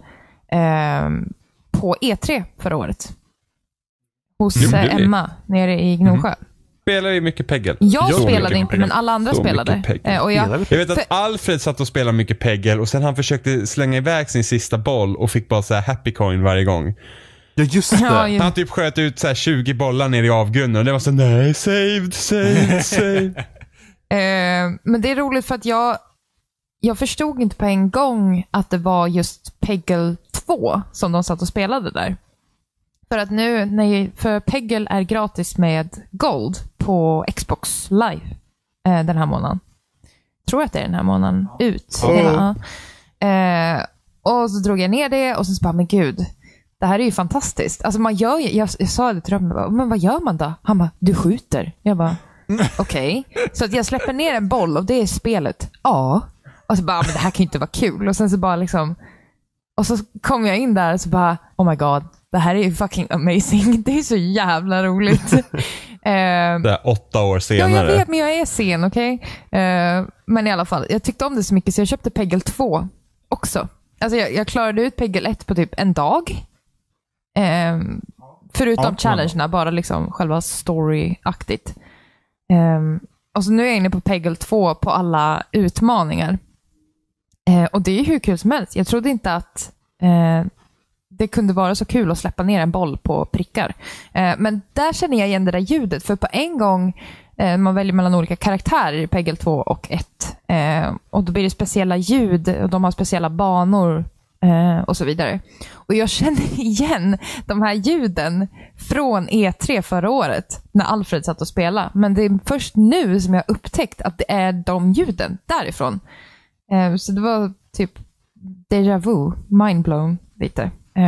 på E3 förra året. Hos Emma nere i Gnosjö. Spelar vi mycket Peggle? Jag spelade inte, men alla andra spelade. Och jag vet att Alfred satt och spelade mycket Peggle och sen han försökte slänga iväg sin sista boll och fick bara så här happy coin varje gång. Ja, just det. Ja. Han typ sköt ut så här 20 bollar ner i avgrunden och det var så nej, saved. Men det är roligt för att jag förstod inte på en gång att det var just Peggle 2 som de satt och spelade där. För att för Peggle är gratis med Gold på Xbox Live den här månaden. Tror att det är den här månaden ut. Och så drog jag ner det och så bara, men gud, det här är ju fantastiskt. Alltså man gör jag sa det till dem, men vad gör man då? Han bara, du skjuter. Jag bara, okej. Så att jag släpper ner en boll och det är spelet. Ja. Och så bara, men det här kan ju inte vara kul. Och sen så bara liksom, och så kom jag in där och så bara, oh my god, det här är ju fucking amazing. Det är så jävla roligt. Det är 8 år senare. Ja, jag vet, men jag är sen, okej? Men i alla fall, jag tyckte om det så mycket så jag köpte Peggle 2 också. Alltså jag klarade ut Peggle 1 på typ en dag. Förutom challengerna, bara liksom själva story-aktigt. Och så nu är jag inne på Peggle 2 på alla utmaningar. Och det är hur kul som helst. Jag trodde inte att det kunde vara så kul att släppa ner en boll på prickar. Men där känner jag igen det där ljudet. För på en gång man väljer mellan olika karaktärer i Peggle 2 och 1. Och då blir det speciella ljud och de har speciella banor och så vidare. Och jag känner igen de här ljuden från E3 förra året när Alfred satt och spelade. Men det är först nu som jag upptäckt att det är de ljuden därifrån. Så det var typ déjà vu, mindblown lite.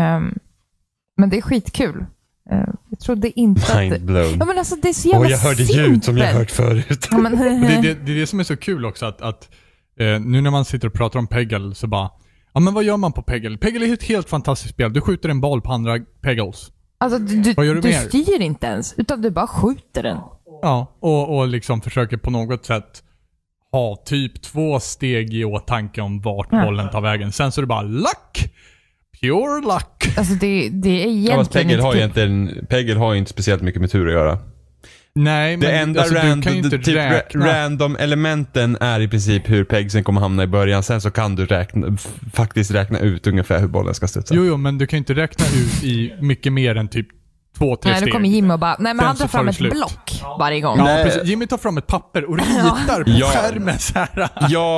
Men det är skitkul. Jag trodde inte mindblown. Ja, men alltså det är så jävla jag hörde ljud som jag hört förut. Ja, men det är det som är så kul också att nu när man sitter och pratar om Peggle så bara, ja men vad gör man på Peggle? Peggle är ett helt fantastiskt spel. Du skjuter en boll på andra Peggles. Alltså du styr inte ens, utan du bara skjuter den. Ja, och liksom försöker på något sätt ha typ 2 steg i åtanke om vart bollen tar vägen. Sen så är det bara luck! Pure luck! Alltså det är egentligen Peggle har ju inte speciellt mycket med tur att göra. Nej, det men enda alltså, du kan ju inte räkna. Random elementen är i princip hur pegsen kommer hamna i början. Sen så kan du faktiskt räkna ut ungefär hur bollen ska studsa. Jo, men du kan inte räkna ut i mycket mer än typ 2-3 steg. Nej, då kommer Jimmy och bara, nej men han tar fram ett block varje gång. Ja, precis. Jimmy tar fram ett papper och ritar på skärmen så här.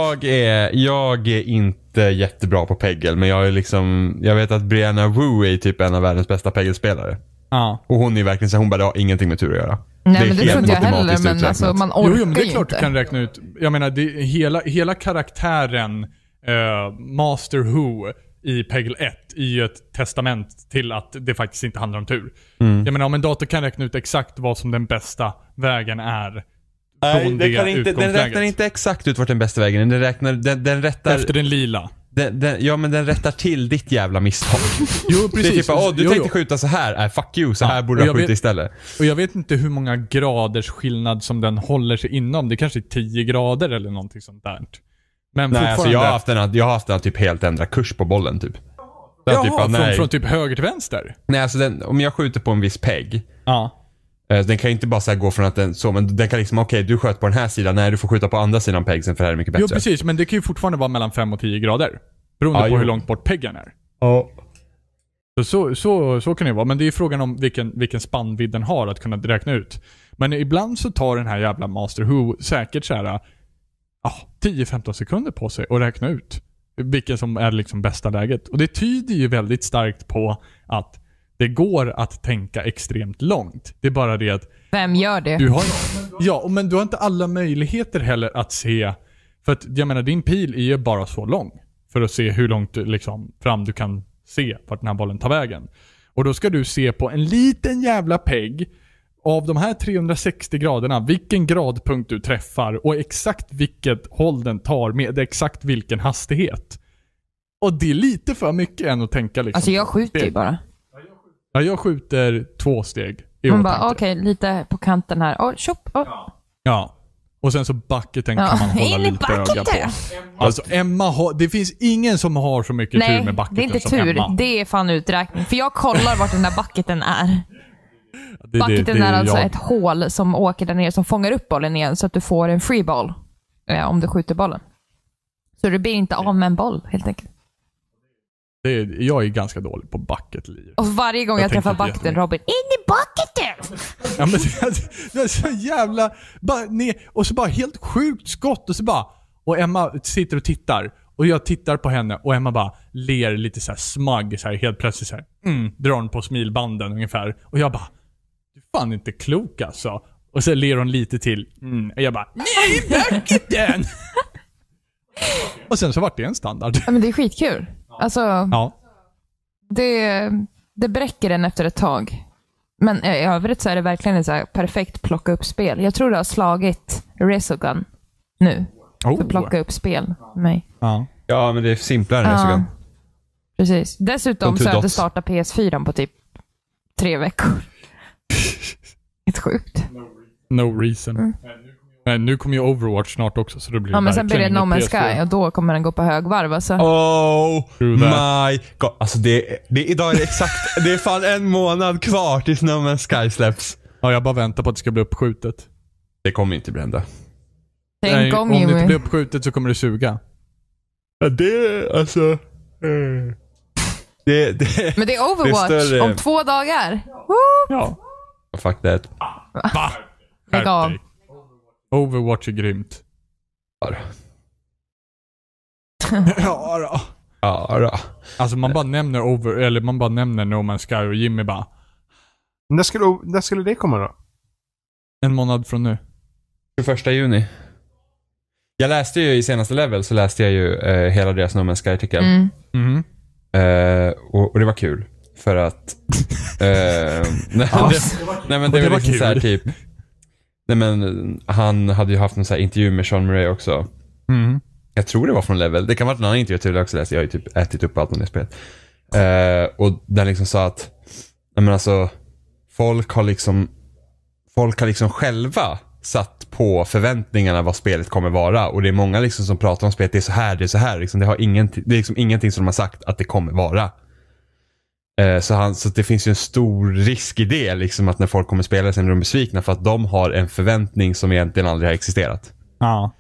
Jag är inte jättebra på Peggle, men jag vet att Brianna Wu är typ en av världens bästa Peggle-spelare. Ja. Och hon är verkligen så hon bara har ingenting med tur att göra. Nej, men det tror inte jag heller, men alltså, man orkar jo, men det är klart inte. Du kan räkna ut. Jag menar, hela karaktären Master Who i Peggle 1 är ju ett testament till att det faktiskt inte handlar om tur. Jag menar, om en dator kan räkna ut exakt vad som den bästa vägen är. Nej, den räknar inte exakt ut vart den bästa vägen är. Den rättar efter den lila. Men den rättar till ditt jävla misstag. Jo, precis. Det är typ, du tänkte skjuta så här. Fuck you, så här borde du skjuta istället. Och jag vet inte hur många graders skillnad som den håller sig inom. Det kanske är 10 grader eller någonting sånt där. Men nej, alltså jag har haft en typ helt ändra kurs på bollen typ. Jaha, från typ höger till vänster? Nej, alltså om jag skjuter på en viss peg. Den kan inte bara så här gå från att den så, men den kan liksom, okej, du sköt på den här sidan, nej, du får skjuta på andra sidan pegsen för det här är mycket bättre. Jo, precis, men det kan ju fortfarande vara mellan 5 och 10 grader. Beroende på hur långt bort peggen är. Ja. Så kan det vara, men det är frågan om vilken spannvidd den har att kunna räkna ut. Men ibland så tar den här jävla Master Who säkert så här 10-15 sekunder på sig att räkna ut vilken som är liksom bästa läget. Och det tyder ju väldigt starkt på att det går att tänka extremt långt. Det är bara det att... Vem gör det? Men du har inte alla möjligheter heller att se... För att, jag menar, din pil är ju bara så lång. För att se hur långt liksom, fram du kan se vart den här bollen tar vägen. Och då ska du se på en liten jävla pegg av de här 360 graderna, vilken gradpunkt du träffar och exakt vilket håll den tar med exakt vilken hastighet. Och det är lite för mycket än att tänka liksom. Alltså jag skjuter ju bara. Ja, jag skjuter 2 steg. Man bara, okej, lite på kanten här. Ja. Och sen så bucketen kan man hålla lite öga på. Alltså Emma det finns ingen som har så mycket tur med bucketen. Det är inte som tur, Emma. det är fan uträkning. För jag kollar vart den där bucketen är. Bucketen är alltså ett hål som åker där nere som fångar upp bollen igen så att du får en free ball om du skjuter bollen. Så du blir inte av med en boll helt enkelt. Jag är ganska dålig på bucket-liv. Och varje gång jag träffar bucketen, Robin, in i bucketen! Ja, men det är så jävla... Och så bara helt sjukt skott och så bara... Och Emma sitter och tittar. Och jag tittar på henne och Emma bara ler lite så här smagg så här, helt plötsligt så här. Drar hon på smilbanden ungefär. Och jag bara, du är fan inte klok alltså. Och så ler hon lite till. Och jag bara, nej, backeten! Och sen så var det en standard. Ja, men det är skitkul. Alltså, ja. Det bräcker den efter ett tag. Men i övrigt så är det verkligen ett så här perfekt plocka upp spel. Jag tror det har slagit Resogun nu. För att plocka upp spel med mig. Ja, men det är simplare än Resogun. Precis. Dessutom så har jag inte startat PS4 på typ 3 veckor. Ett sjukt. No reason. Men nu kommer ju Overwatch snart också, så det blir men sen blir det No Man's Sky och då kommer den gå på högvarv alltså. Oh my god. Alltså idag är det exakt, det är fan en månad kvar tills No Man's Sky släpps. Ja, jag bara väntar på att det ska bli uppskjutet. Det kommer inte bli hända. Nej, om det inte blir uppskjutet så kommer det suga. Ja, det alltså... Men det är Overwatch om 2 dagar. Ja. Fuck that. Va? Lägg av. Overwatch är grymt. Ja då. Alltså man bara nämner No Man's Sky och Jimmy bara. När skulle det komma då? En månad från nu. 21 juni. Jag läste ju i senaste level så läste jag ju hela deras No Man's Sky-artikel. Och det var kul. För att nej men det var liksom så här typ. Nej men han hade ju haft en så här intervju med Sean Murray också. Jag tror det var från Level. Det kan vara en annan intervju till också läst. Jag har ju typ ätit upp allt om det spelet. Och den liksom sa att men alltså folk har liksom själva satt på förväntningarna vad spelet kommer vara, och det är många liksom som pratar om spelet, det är så här liksom, det är liksom ingenting som de har sagt att det kommer vara. Så det finns ju en stor risk i det liksom, att när folk kommer spela sen är de besvikna för att de har en förväntning som egentligen aldrig har existerat. Ja.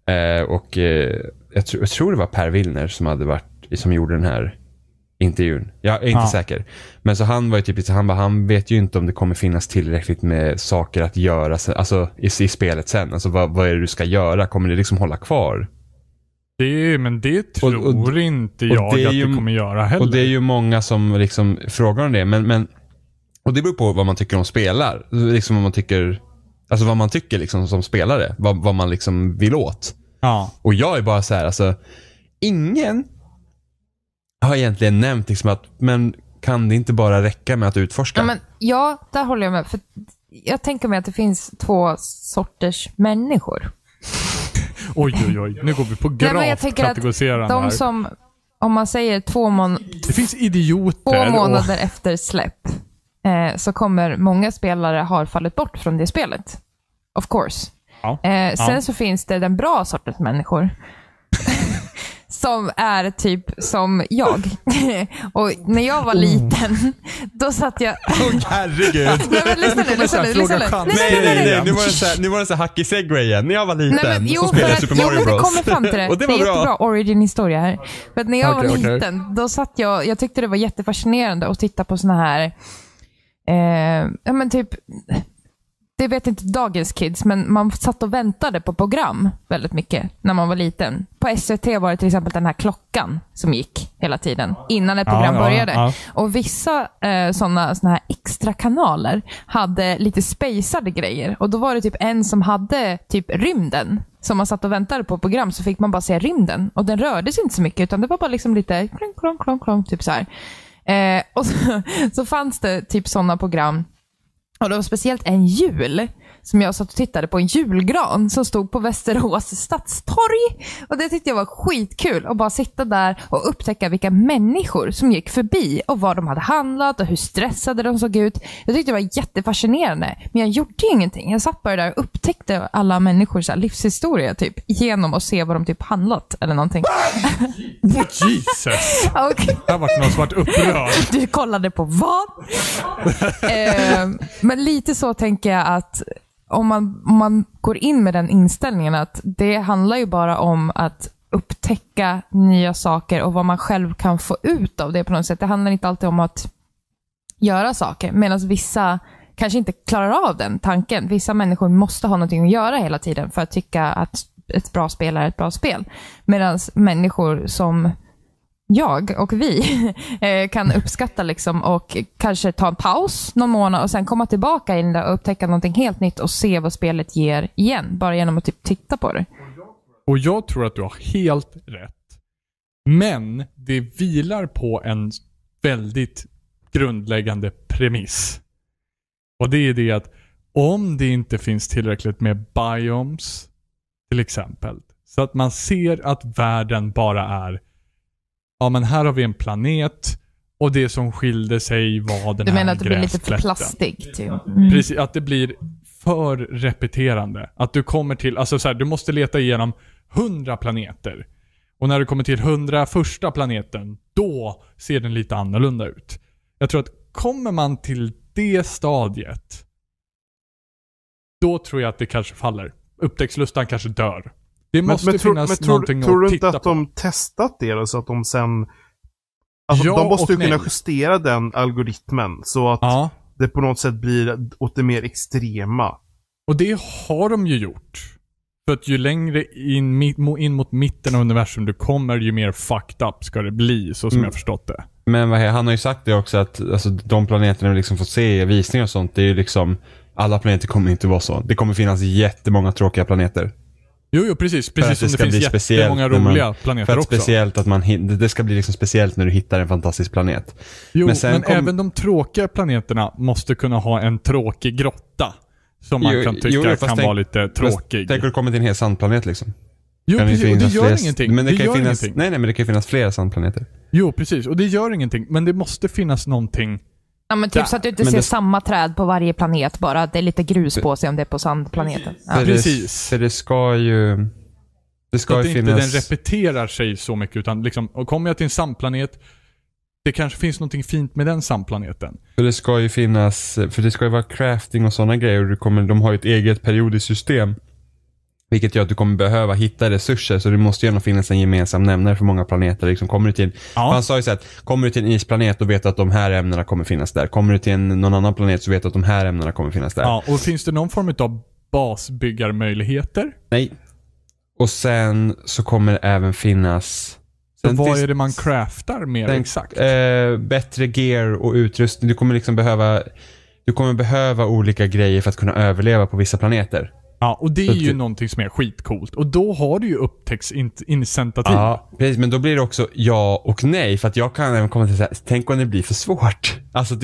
Jag tror det var Per Willner som gjorde den här intervjun. Jag är inte säker. Men så han var ju typ han vet ju inte om det kommer finnas tillräckligt med saker att göra alltså i spelet sen. Alltså vad är det du ska göra? Kommer det liksom hålla kvar? Men det tror inte jag att det kommer göra heller. Och det är ju många som liksom frågar om det. Men och det beror på vad man tycker om spelar. Liksom vad man tycker liksom som spelare. Vad man liksom vill åt. Ja. Och jag är bara så här, alltså ingen har egentligen nämnt liksom att, men kan det inte bara räcka med att utforska? Ja, där håller jag med. För jag tänker mig att det finns 2 sorters människor. Oj, nu går vi på gravt kategoriserande de som, om man säger 2 månader... Det finns idioter. 2 månader efter släpp så kommer många spelare ha fallit bort från det spelet. Of course. Ja. Sen så finns det den bra sortens människor. Som är typ som jag. Och när jag var liten, då satt jag... herregud. Nej, men lyssna nu. Nej, nu var det så hack i segway igen. När jag var liten så spelade jag Super Mario Bros. Det kommer fram till det. Och det var är bra. Jättebra origin-historia här. För att när jag var liten, då satt jag tyckte det var jättefascinerande att titta på såna här men typ, det vet inte dagens kids, men man satt och väntade på program väldigt mycket när man var liten. På SVT var det till exempel den här klockan som gick hela tiden innan ett program började. Ja. Och vissa såna här extra kanaler hade lite spacade grejer. Och då var det typ en som hade typ rymden. Som man satt och väntade på program, så fick man bara se rymden. Och den rördes inte så mycket, utan det var bara liksom lite klong, typ så här. Och så fanns det typ sådana program. Och det var speciellt en jul som jag satt och tittade på, en julgran som stod på Västerås stadstorg. Och det tyckte jag var skitkul att bara sitta där och upptäcka vilka människor som gick förbi och vad de hade handlat och hur stressade de såg ut. Jag tyckte det var jättefascinerande, men jag gjorde ingenting. Jag satt bara där och upptäckte alla människors livshistoria typ, genom att se vad de typ handlat eller någonting. Jesus! Okay. Det har varit någon som varit upprörd. Du kollade på vad? Men lite så tänker jag att om man går in med den inställningen att det handlar ju bara om att upptäcka nya saker och vad man själv kan få ut av det på något sätt. Det handlar inte alltid om att göra saker, medan vissa kanske inte klarar av den tanken. Vissa människor måste ha någonting att göra hela tiden för att tycka att ett bra spel är ett bra spel. Medan människor som jag och vi kan uppskatta liksom, och kanske ta en paus någon månad och sen komma tillbaka in där och upptäcka någonting helt nytt och se vad spelet ger igen, bara genom att typ titta på det. Och jag tror att du har helt rätt. Men det vilar på en väldigt grundläggande premiss. Och det är det att om det inte finns tillräckligt med biomes till exempel, så att man ser att världen bara är, ja men här har vi en planet och det som skilde sig var den här gräsplätten. Du menar att det blir lite för plastigt? Typ. Precis, att det blir för repeterande. Att du kommer till, alltså så här, du måste leta igenom 100 planeter. Och när du kommer till 101:a planeten, då ser den lite annorlunda ut. Jag tror att kommer man till det stadiet, då tror jag att det kanske faller. Upptäcktslustan kanske dör. Det måste finnas någonting att titta på. Tror du inte att de testat det då, så att de sen... Alltså, de måste ju kunna justera den algoritmen så att det på något sätt blir åt det mer extrema. Och det har de ju gjort. För att ju längre in mot mitten av universum du kommer, ju mer fucked up ska det bli, så som jag förstått det. Men han har ju sagt det också, att alltså, de planeterna vi liksom får se i visningar och sånt, det är ju liksom, alla planeter kommer inte vara så. Det kommer finnas jättemånga tråkiga planeter. Jo, precis som det finns jättemånga roliga planeter också. Speciellt att det ska bli liksom speciellt när du hittar en fantastisk planet. Jo, men även de tråkiga planeterna måste kunna ha en tråkig grotta som man kan tycka kan vara lite tråkig. Tänk att du kommer till en hel sandplanet liksom. Jo, precis, och det gör ingenting. Men det kan finnas, nej, men det kan finnas flera sandplaneter. Jo, precis, och det gör ingenting. Men det måste finnas någonting. Ja, men typ så att du inte ser samma träd på varje planet, bara att det är lite grus på sig om det är på sandplaneten. Ja. Precis. För det ska ju... Det ska ju finnas... inte den repeterar sig så mycket, utan liksom, och kommer jag till en sandplanet, det kanske finns någonting fint med den sandplaneten. För det ska ju finnas... För det ska ju vara crafting och sådana grejer, och de har ju ett eget periodiskt system. Vilket gör att du kommer behöva hitta resurser, så det måste ju finnas en gemensam nämnare för många planeter. Liksom, kommer du till, han sa ju så att kommer du till en isplanet och vet att de här ämnena kommer finnas där. Kommer du till någon annan planet så vet du att de här ämnena kommer finnas där. Ja, och finns det någon form av basbyggarmöjligheter? Nej. Och sen så kommer det även finnas... Så vad är det man craftar mer exakt? Bättre gear och utrustning. Du kommer behöva olika grejer för att kunna överleva på vissa planeter. Ja, och det är ju någonting som är skitcoolt. Och då har du ju upptäcksincitativ. Ja, precis. Men då blir det också ja och nej. För att jag kan även komma till så här, tänk om det blir för svårt.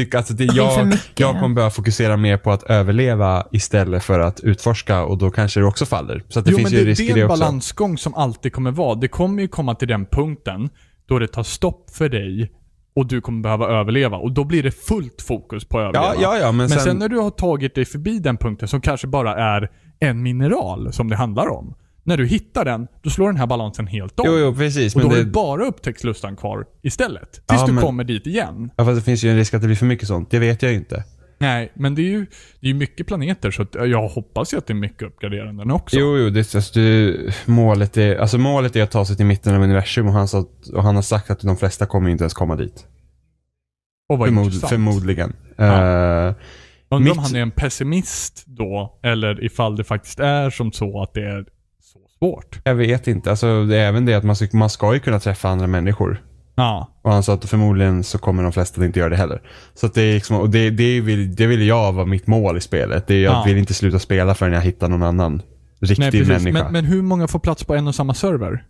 Jag kommer behöva fokusera mer på att överleva istället för att utforska. Och då kanske det också faller. Så att det finns ju risk i det också. Det är en balansgång som alltid kommer vara. Det kommer ju komma till den punkten då det tar stopp för dig. Och du kommer behöva överleva. Och då blir det fullt fokus på att överleva. Ja, men sen när du har tagit dig förbi den punkten som kanske bara är en mineral som det handlar om. När du hittar den, då slår den här balansen helt om. Jo, precis. Och då är det bara upptäcktslustan kvar istället. Tills du kommer dit igen. Ja, fast det finns ju en risk att det blir för mycket sånt. Det vet jag inte. Nej, men det är ju mycket planeter, så att jag hoppas ju att det är mycket uppgraderande också. Jo, det är alltså, målet är att ta sig till mitten av universum, och han har sagt att de flesta kommer inte ens komma dit. Och förmodligen. Undrar om han är en pessimist då, eller ifall det faktiskt är som så att det är så svårt. Jag vet inte. Alltså, det är även det att man ska ju kunna träffa andra människor. Ja. Och han sa att förmodligen så kommer de flesta inte göra det heller. Så att det är liksom, och det vill jag vara mitt mål i spelet. Jag vill inte sluta spela förrän jag hittar någon annan riktig människa. Men hur många får plats på en och samma server?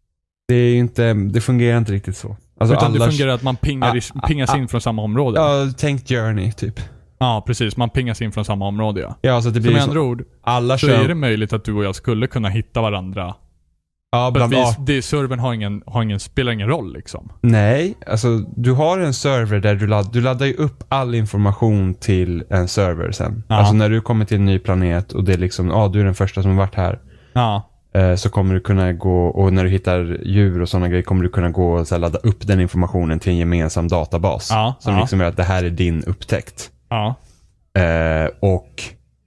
Det fungerar inte riktigt så. Alltså utan det fungerar att man pingas in från samma område. Ja, tänk Journey typ. Ja, precis. Man pingas in från samma område. Ja, så det blir som andra ord, så är det möjligt att du och jag skulle kunna hitta varandra. Ja, servern spelar ingen roll liksom. Nej, alltså du har en server där du laddar ju upp all information till en server sen. Ja. Alltså när du kommer till en ny planet och det är liksom, du är den första som har varit här. Ja. Så kommer du kunna gå, och när du hittar djur och sådana grejer kommer du kunna gå och så här, ladda upp den informationen till en gemensam databas. Som liksom gör att det här är din upptäckt. Ja. Och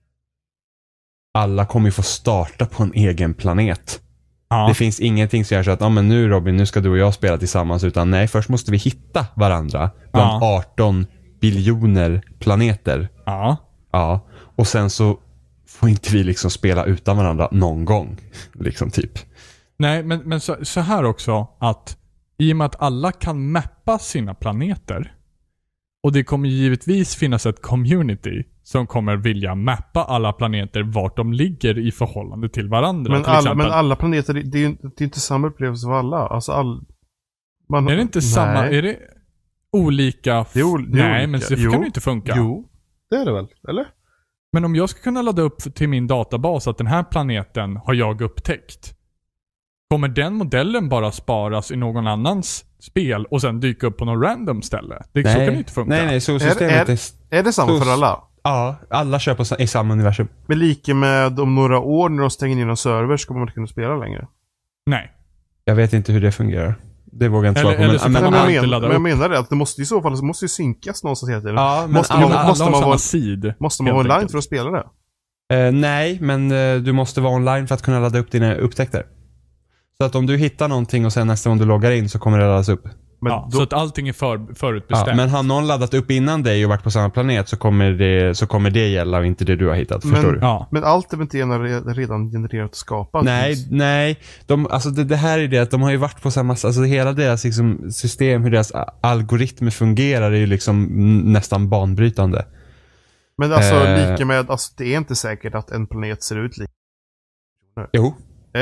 alla kommer ju få starta på en egen planet. Ja. Det finns ingenting som gör så att men nu Robin, nu ska du och jag spela tillsammans, utan nej, först måste vi hitta varandra bland 18 biljoner planeter. Ja. Ja. Och sen så får inte vi liksom spela utan varandra någon gång. Liksom typ. Nej, men så här också att i och med att alla kan mappa sina planeter och det kommer givetvis finnas ett community som kommer vilja mappa alla planeter vart de ligger i förhållande till varandra. Men alla planeter, det är inte samma upplevelse för alla. Alltså är det inte samma? Är det olika? Det är nej, olika. Men det kan ju inte funka. Jo, det är det väl, eller? Men om jag ska kunna ladda upp till min databas att den här planeten har jag upptäckt, kommer den modellen bara sparas i någon annans spel och sen dyka upp på någon random ställe? Så kan det inte funka. Nej, solsystemet är det samma för alla? Ja, alla kör i samma universum. Men lika med om några år när de stänger ner en server så kommer man inte kunna spela längre. Nej. Jag vet inte hur det fungerar. Det vågar jag inte svara på. Men jag menar det, att det måste i så fall måste ju synkas någonstans hela tiden. Ja, men måste man vara online för att spela det? Nej, men du måste vara online för att kunna ladda upp dina upptäckter. Så att om du hittar någonting och sen nästa gång du loggar in så kommer det laddas upp. Så att allting är förutbestämt. Ja, men har någon laddat upp innan dig och varit på samma planet så kommer det gälla och inte det du har hittat. Förstår du? Ja. Men allt är väl inte redan genererat och skapat? Nej. Alltså det här är det att de har ju varit på samma... Alltså hela deras liksom, system, hur deras algoritmer fungerar är ju liksom nästan banbrytande. Men alltså lika med... Alltså det är inte säkert att en planet ser ut lika. Jo.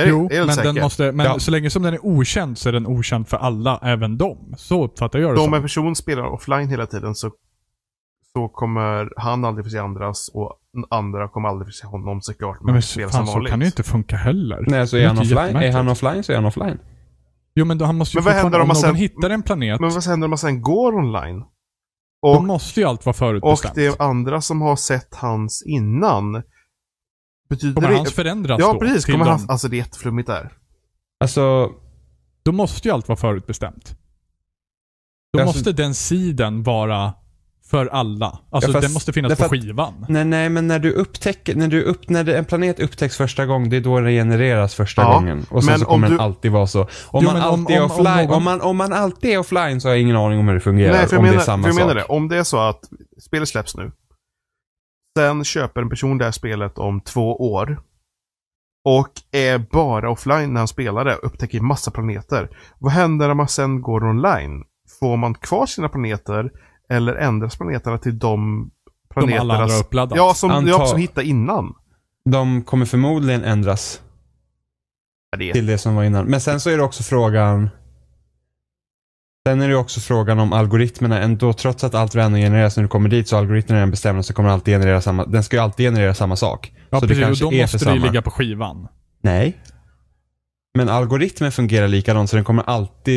Men så länge som den är okänd så är den okänd för alla, även dem. Så uppfattar jag det. Om en person spelar offline hela tiden så kommer han aldrig få se andras och andra kommer aldrig få se honom såklart. Men så kan det ju inte funka heller. Nej, så är han offline så är han offline. Jo, men då, han måste ju fortfarande, om någon hittar en planet. Men vad händer om man sen går online? Då måste ju allt vara förutbestämt. Och det är andra som har sett hans innan. Kommer hans förändras då? Ja, precis. Kommer han, alltså det är jätteflummigt där. Alltså... Då måste ju allt vara förutbestämt. Då måste den sidan vara för alla. Alltså den måste finnas på skivan. Nej, men när en planet upptäcks första gången, det är då den genereras första gången. Och sen så kommer den alltid vara så. Om man alltid är offline så har jag ingen aning om hur det fungerar. Nej, för om jag det är samma sak. Det. Om det är så att spelet släpps nu. Sen köper en person det här spelet om 2 år. Och är bara offline när han spelar det. Upptäcker massa planeter. Vad händer när man sen går online? Får man kvar sina planeter? Eller ändras planeterna till de planeterna alla andra har uppladdat? Ja, som hittade innan. De kommer förmodligen ändras till det som var innan. Men sen så är det också frågan... Sen är det också frågan om algoritmerna ändå, trots att allt random genereras när du kommer dit så algoritmerna är en bestämd så kommer alltid generera samma, den ska ju alltid generera samma sak. Ja, så precis, det kanske och då är måste det ligga på skivan. Nej. Men algoritmen fungerar likadant så den kommer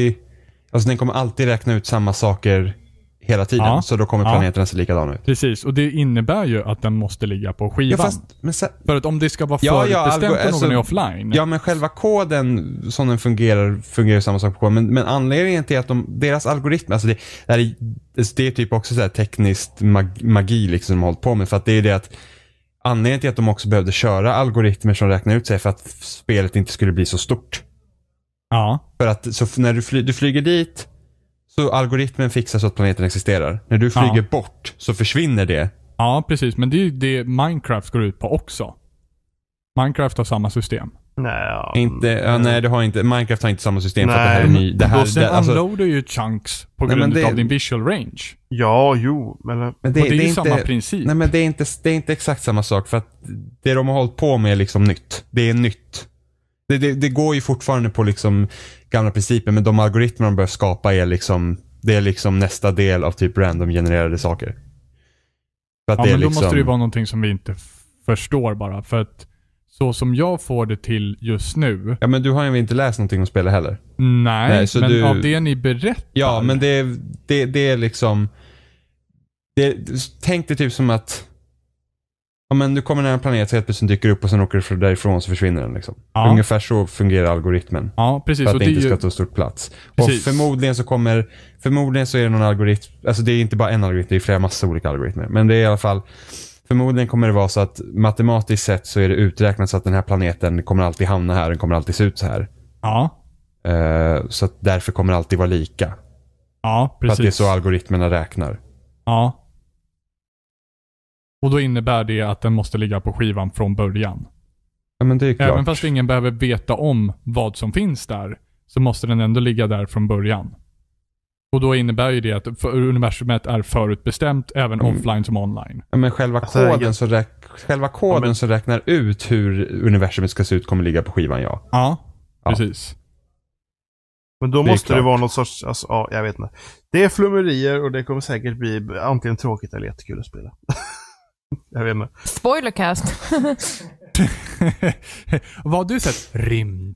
alltid räkna ut samma saker hela tiden, så då kommer planeterna se likadana ut. Precis, och det innebär ju att den måste ligga på skivan. För att om det ska vara förutbestämt och någon är offline. Ja, men själva koden som den fungerar samma sak på koden. Men anledningen till att deras algoritmer, alltså det är typ också så här tekniskt magi liksom de har hållit på med. För att det är det att anledningen till att de också behövde köra algoritmer som räknar ut sig för att spelet inte skulle bli så stort. Ja. För att så när du flyger dit så algoritmen fixar så att planeten existerar. När du flyger bort så försvinner det. Ja, precis. Men det är ju det Minecraft går ut på också. Minecraft har samma system. Nej, det har inte. Minecraft har inte samma system för att det här är ny. Den unloadar ju chunks på grund av din visual range. Ja, jo. Men det är ju samma princip. Nej, men det är inte exakt samma sak. För att det de har hållit på med är liksom nytt. Det är nytt. Det går ju fortfarande på liksom gamla principer, men de algoritmer de börjar skapa är liksom, det är liksom nästa del av typ random genererade saker. För att ja, det är men då liksom... måste det ju vara någonting som vi inte förstår bara. För att så som jag får det till just nu... Ja, men du har ju inte läst någonting om spelet heller. Nej, så men av det ni berättar... Ja, men det är liksom... Tänk dig typ som att... Ja, men du kommer nära en planet så helt plötsligt dyker upp och sen åker du därifrån så försvinner den liksom. Ja. Ungefär så fungerar algoritmen. Ja, precis. För att det inte ska ta stort plats. Precis. Och förmodligen så är det någon algoritm, alltså det är inte bara en algoritm, det är flera massa olika algoritmer. Men det är i alla fall, förmodligen kommer det vara så att matematiskt sett så är det uträknat så att den här planeten kommer alltid hamna här, den kommer alltid se ut så här. Ja. Så att därför kommer det alltid vara lika. Ja, precis. För att det är så algoritmerna räknar. Ja. Och då innebär det att den måste ligga på skivan från början. Ja, men det är klart. Även fast ingen behöver veta om vad som finns där, så måste den ändå ligga där från början. Och då innebär ju det att universumet är förutbestämt även offline som online. Ja, men själva koden som räknar ut hur universumet ska se ut kommer ligga på skivan, ja. Ja, precis. Men då måste det vara något sorts, alltså, ja, jag vet inte. Det är flummerier och det kommer säkert bli antingen tråkigt eller jättekul att spela. Jag vet inte. Spoilercast. Vad har du sett? Rymd.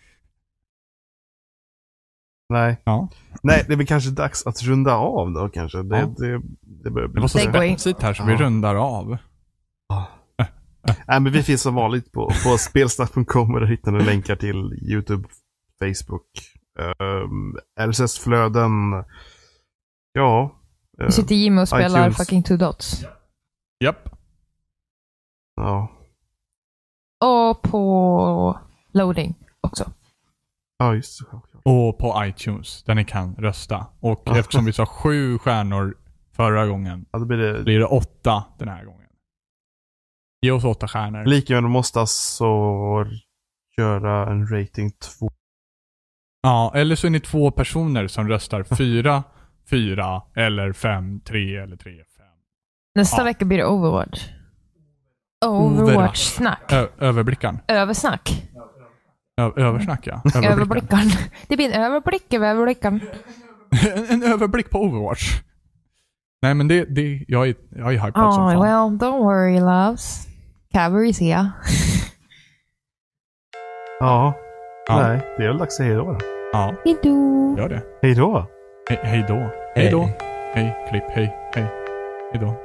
Nej. Ja. Nej, det är väl kanske dags att runda av då kanske. Det börjar bli... Det var så spetsigt här så vi rundar av. Nej, men vi finns som vanligt på spelsnack.com och där hittar ni länkar till YouTube, Facebook, RSS-flöden. Ja. Vi sitter Jimmy och spelar iTunes. fucking Two Dots. Japp. Ja. Och på loading också. Ja, just det. Och på iTunes där ni kan rösta. Och eftersom vi sa 7 stjärnor förra gången, Ja, då blir det 8 den här gången. Ge oss 8 stjärnor. Lika, de måste alltså göra en rating 2. Ja, eller så är ni 2 personer som röstar 4, 4 eller 5, 3 eller 3, 5. Nästa vecka blir det Overwatch. Overwatch-snack. Överblickaren. Översnack. Översnack, ja. Överblickaren. Det blir en överblick över överblickaren. en överblick på Overwatch. Nej, men jag är hypad som fan. Well, don't worry, loves. Cavalry's here. Ja. Nej, det är väl dags att säga hej då. Ja. Hejdå. Gör det. Hej då. Hej då. Hej då. Hej, klipp. Hej. Hej. Hej då.